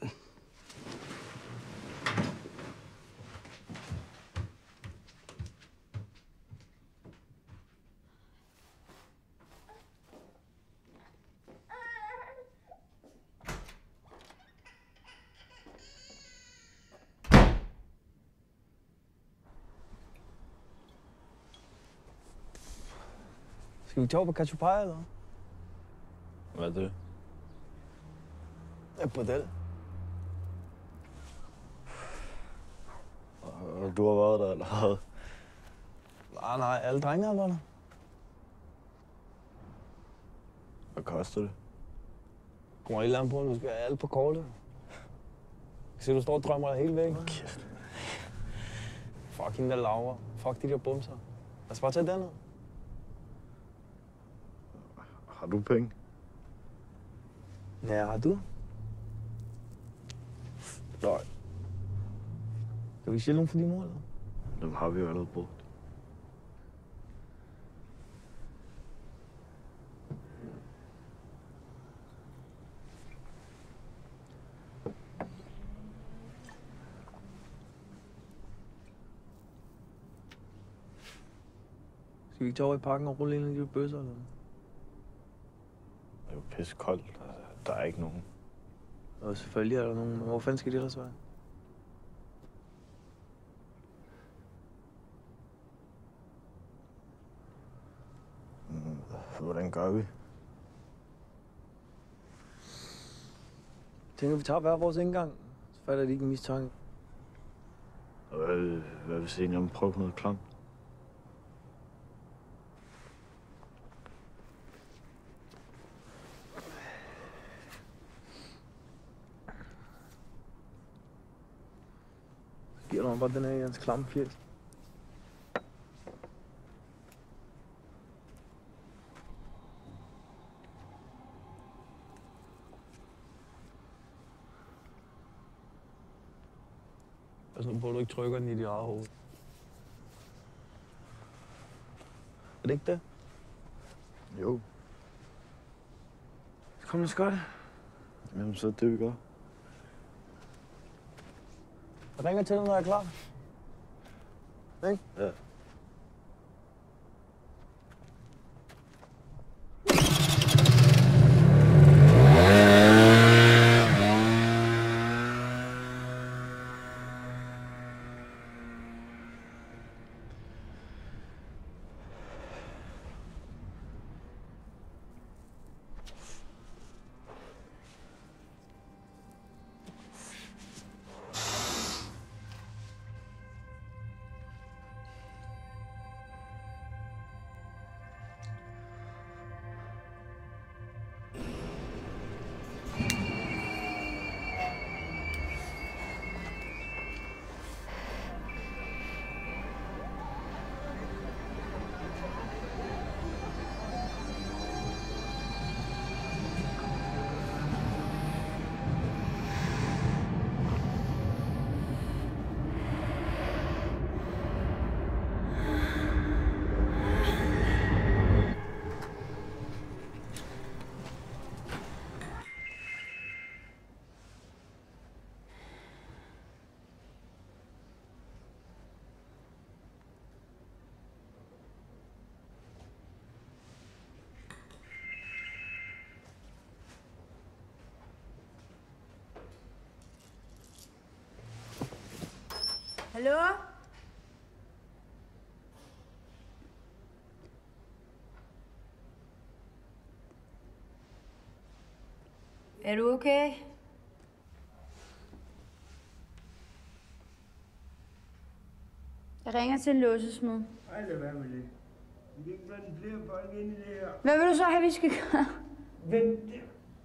Skal vi tage på Kachupaya, eller? Hvad er det? Det er bordel. Og du har været der, eller hvad? Nej, alle drengene har været der. Hvad koster det? Kommer helt an på, du skal have alt på kortet. Jeg ser, du står og drømmer dig helt væk. Kæft. Fuck hende der Laura. Fuck de der bumser. Lad os bare tage den ned. Har du penge? Ja, har du? Nej. Kan vi stjæle nogen for din mor, eller? Dem har vi jo allerede brugt. Skal vi ikke tage over i parken og rulle en af de bøsser, eller? Det er jo pisse koldt. Der er ikke nogen. Og selvfølgelig er der nogen, men hvor fanden skal de ellers være? Hvordan gør vi? Tænker, vi tager hver vores indgang, så falder de ikke en mistanke. Hvad hvis en af dem prøver på noget klamt? Giver du mig bare den her i hans klamme fjes? Pas nu på, at du ikke trykker den i dit eget hoved. Er det ikke det? Jo. Kom, lad os gøre det. Jamen, så er det, vi gør. Jeg ringer til dig, når jeg er klar. Ikke? Ja. Hallo? Er du okay? Jeg ringer til en låsesmed. Ej, lad være med det. Vi kan ikke blande flere folk ind i det her. Hvad vil du så have, vi skal gøre? Vent der.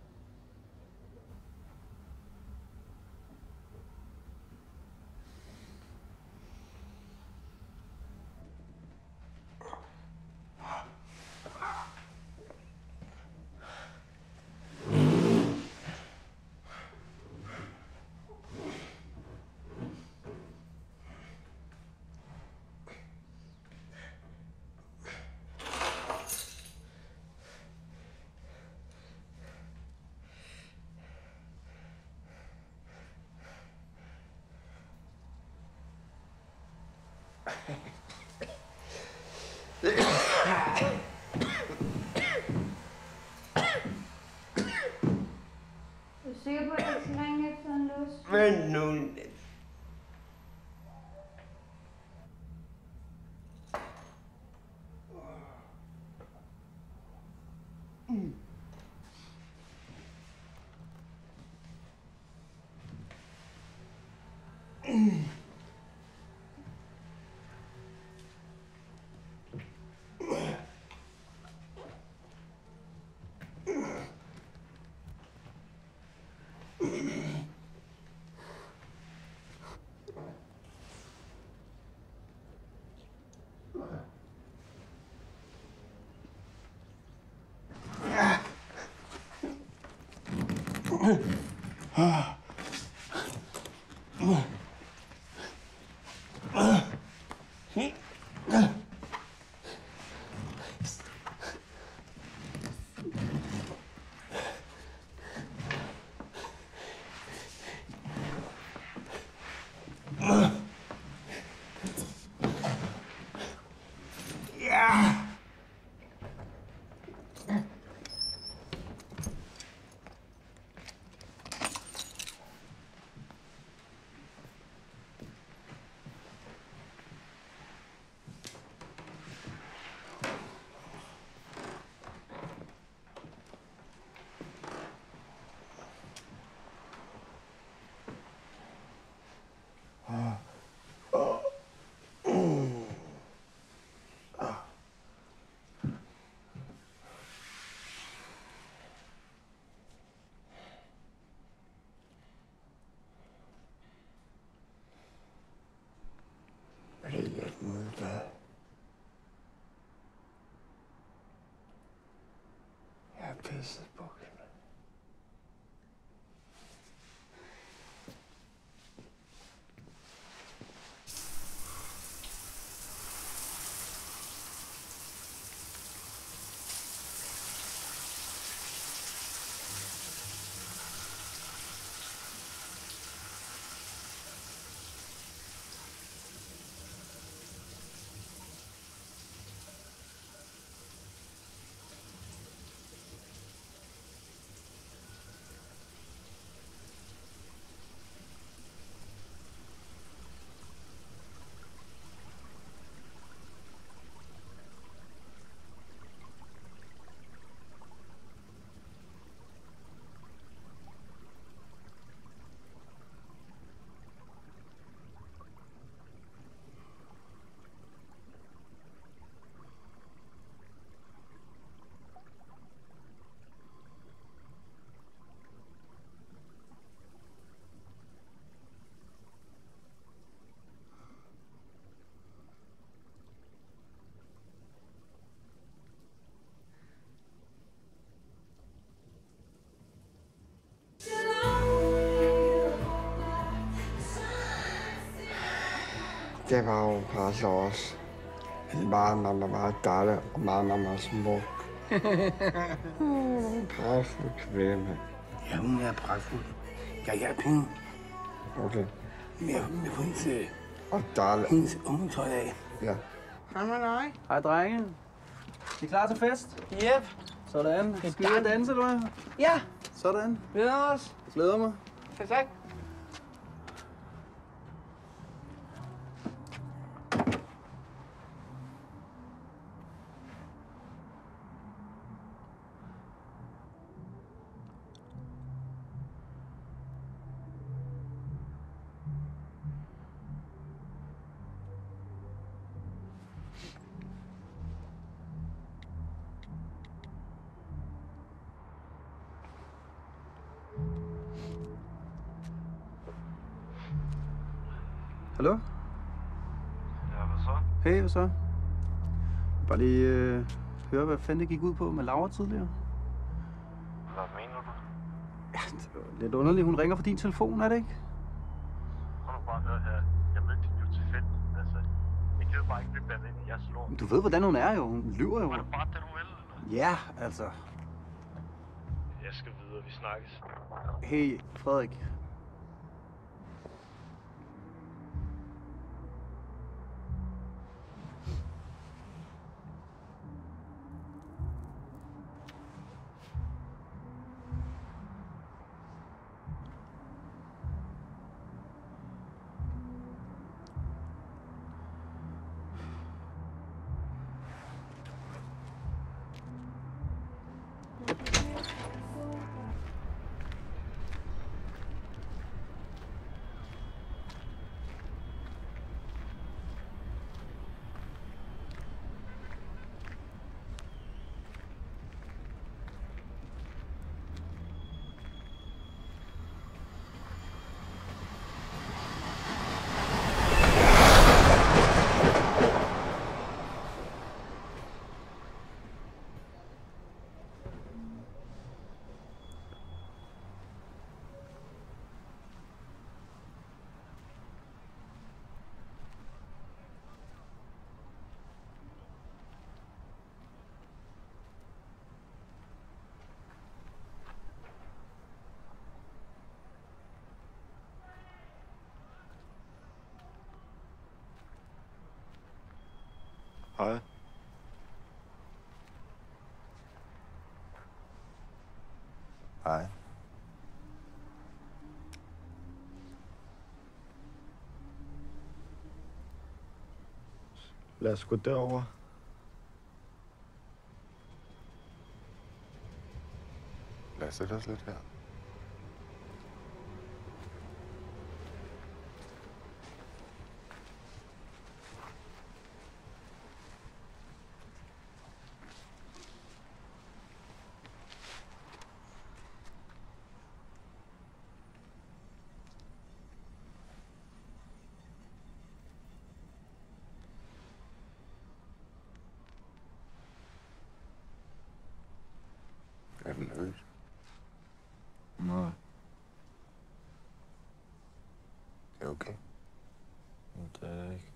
Er du sikker på, at jeg skal ringe efter en lås? Vent nu lidt. Jeg er pisset på hende. Det var jo bare så også. Man var bare dejlig og meget smuk. Pragtfuld kvinde. Ja, hun er pragtfuld. Jeg hjalp hende. Okay. Med hendes, Og dejlig. hendes undertøj af. Ja. Hej med dig. Hej, drenge. I klar til fest? Yep. Sådan. Skal vi ud og danse, eller hvad? Ja. Sådan. Glæder os. Glæder mig. Perfekt. Hallo? Ja, hvad så? Hey, hvad så? Bare lige høre, hvad fanden det gik ud på med Laura tidligere. Hvad mener du? Ja, det var lidt underligt. Hun ringer fra din telefon, er det ikke? Prøv nu bare at høre her. Jeg mødte hende jo tilfældigt. Altså, jeg kan jo bare ikke blive blandet ind i jeres lort. Du ved, hvordan hun er jo. Hun lyver jo. Var det bare det, du ville, eller? Ja, altså. Jeg skal videre, vi snakkes. Hey, Frederik. Hej. Hej. Lad os gå derover. Lad os sætte os lidt her. Er du nervøs? Nej. Det er okay. Det er det ikke.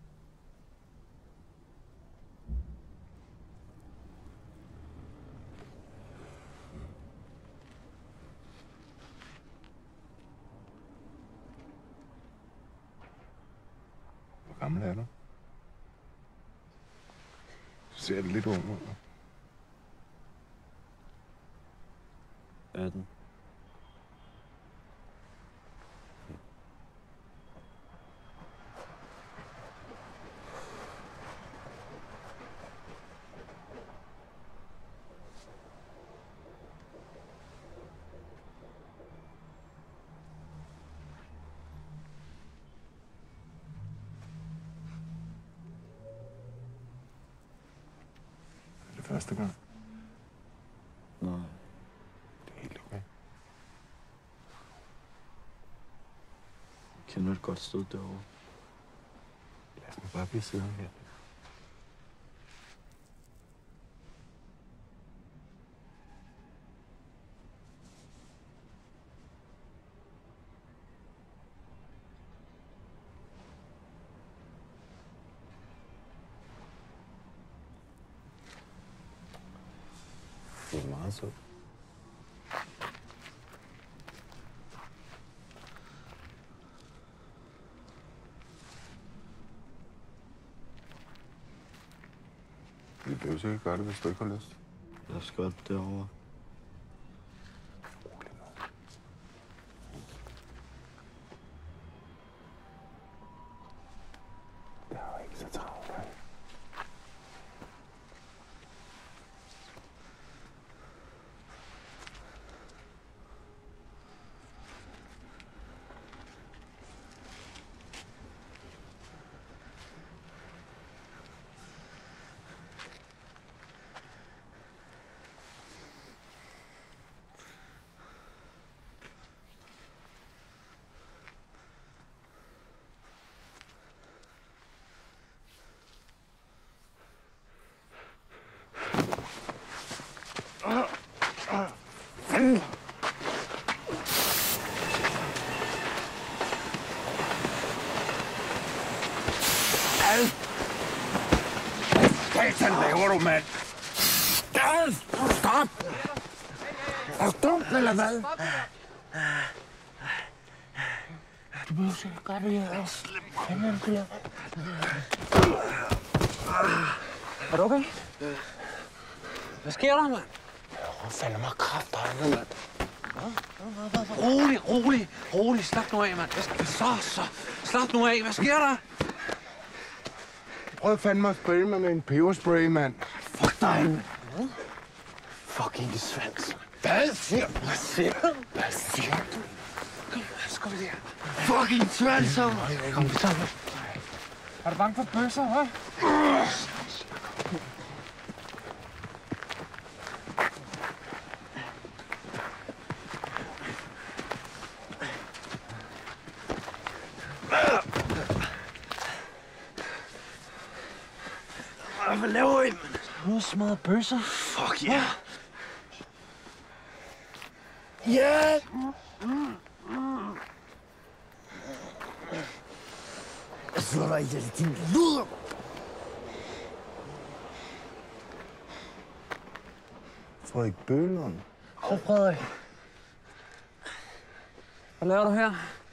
Hvor gammel er du? Du ser lidt ung ud. 18. Er det første gang? Nej. Det er helt okay. Jeg kender et godt sted derovre. Lad os nu bare blive siddende her. Det er meget sødt. Vi behøver sikkert gøre det, hvis du ikke har lyst. Lad os gøre det derovre. Jeg har ikke så travlt. Hvad? Hvad satan laver du, mand? Stop! Er du dum, eller hvad? Du behøver ikke gøre det her. Er du okay? Hvad sker der, mand? Hvor fanden mig kraft, mand? Rolig. Slap nu af, mand. Slap nu af. Hvad sker der? Prøv fandme at spraye mig med en peberspray, mand. Fuck dig, mand. Fucking svans. Hvad siger du? Kom, skal vi der. Fucking svans, så. Kom, vi tager. Er du bange for bøsser, hva'? Hvad laver I? Du har smadret bøsser. Fuck ja. Ja! Jeg slår dig ihjel, din luder! Frederik Bøhlund. Så Frederik. Hvad laver du her?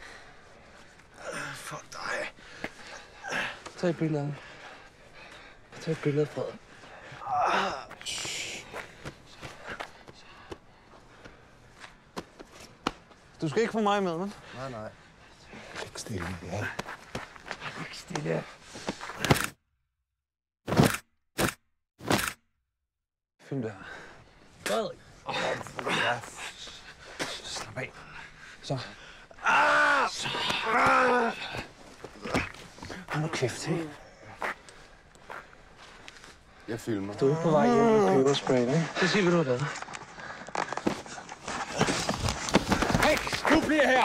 Fuck dig. Tag et billede af ham. Tag et billede af Frederik. Du skal ikke få mig med, vel? Nej. Klik stille, ja. Klik stille. Film der. Frederik. Ja. Slap af. Så. Hold nu kæft, ikke? Jeg filmer. Du er ikke på vej hjem med peberspray, ikke? Det siger vi, du har lavet. Hey, nu bliver her!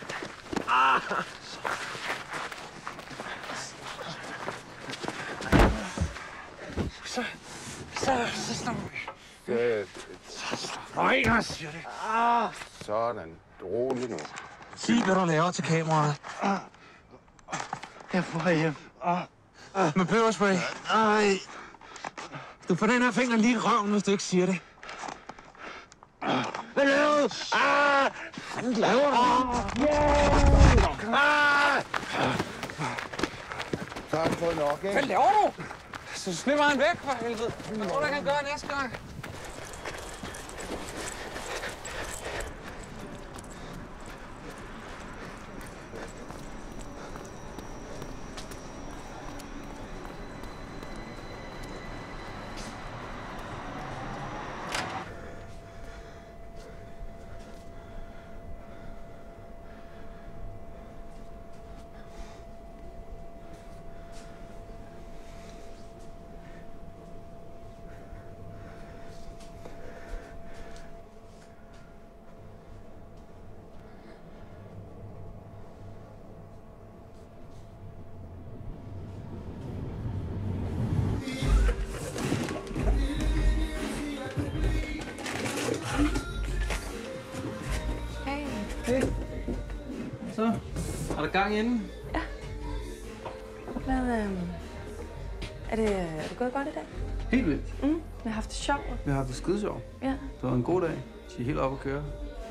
Så slap af. Nej, siger det. Sådan. Rolig nu. Sig, hvad du laver til kameraet. Jeg får hjem. Med peberspray. Nej. Du får den her finger lige i røven, hvis du ikke siger det. Hvad laver du? Hvad laver du? Så har du fået nok, ikke? Hvad laver du? Så slipper han væk, for helvede. Hvad tror du, jeg kan gøre næste gang? Så, er der gang inden? Ja. Hvad, er det gået godt i dag? Helt vildt. Vi har haft det sjovt. Vi har haft det skide sjovt. Ja. Det var en god dag. De er helt oppe at køre.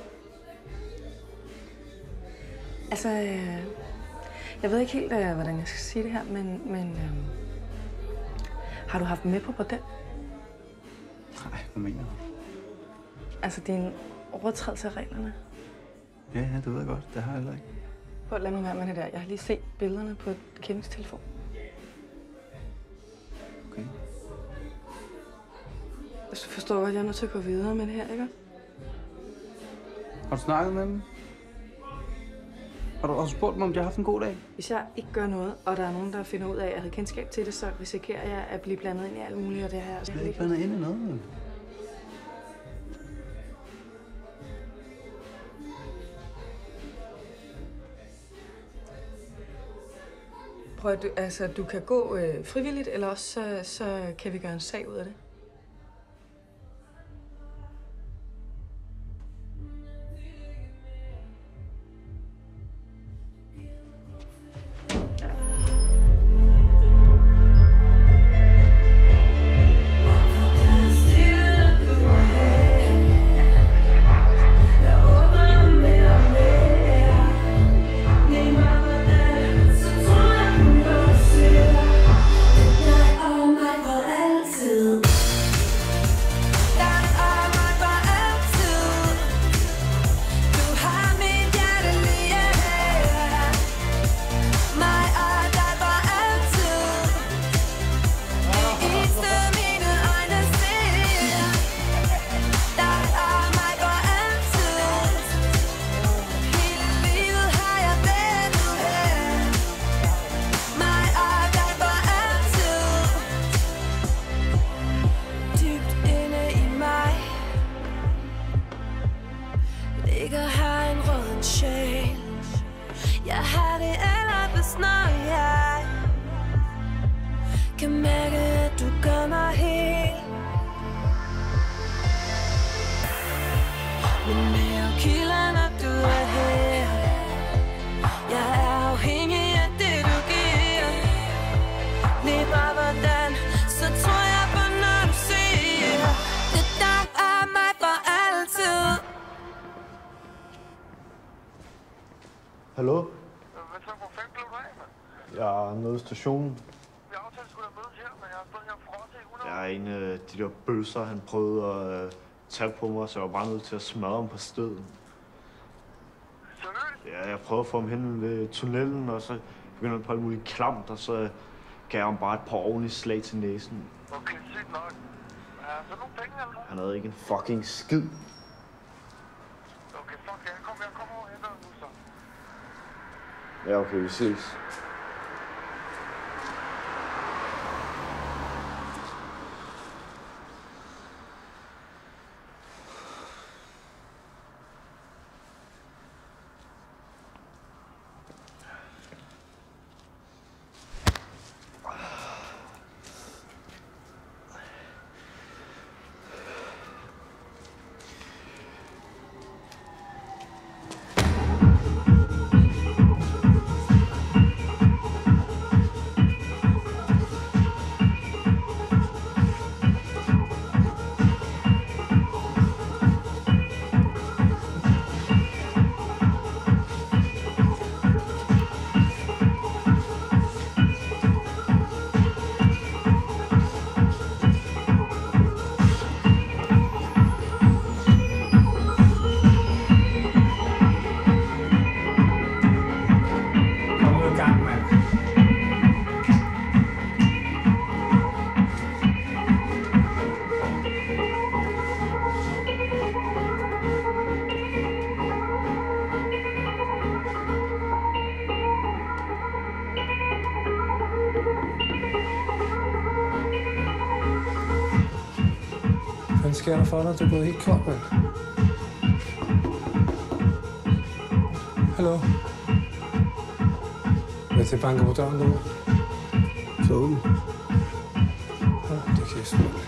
Altså, jeg ved ikke helt, hvordan jeg skal sige det her, men har du haft dem med på bordel? Nej, hvad mener du? Altså, det er en overtrædelse af reglerne. Ja, det ved jeg godt. Det har jeg heller ikke. Prøv at lade mig være med det der. Jeg har lige set billederne på Kevins telefon. Okay. Altså, du forstår godt, at jeg er nødt til at gå videre med det her, ikke? Har du snakket med dem? Har du spurgt dem, om de har haft en god dag? Hvis jeg ikke gør noget, og der er nogen, der finder ud af, at jeg havde kendskab til det, så risikerer jeg at blive blandet ind i alt muligt, og det her. Jeg er ikke blandet ind i noget. Prøv at du kan gå frivilligt, eller også så kan vi gøre en sag ud af det. Hallo? Hvad så? Hvor fanden blev du af, mand? Jeg er nede i stationen. Vi aftalte sgu da mødes her, men jeg har stået her frosset i 100 år. Jeg er en af de der bøsser, han prøvede at tage på mig, så jeg var bare nødt til at smadre ham på stedet. Seriøst? Ja, jeg prøvede at få ham hen ved tunnelen, og så begyndte han på alt muligt klamt, og så gav jeg ham bare et par ordentlige slag til næsen. Okay, sygt nok. Er der så nogle penge eller noget? Han havde ikke en fucking skid. Okay, fuck, jeg kommer over og henter nu så. Ja, okay, vi ses. Hvad sker der for dig? Du er gået helt kold, mand. Hallo? Hvad til banker på døren nu? Så åben. Ja, det kan jeg sgu ikke.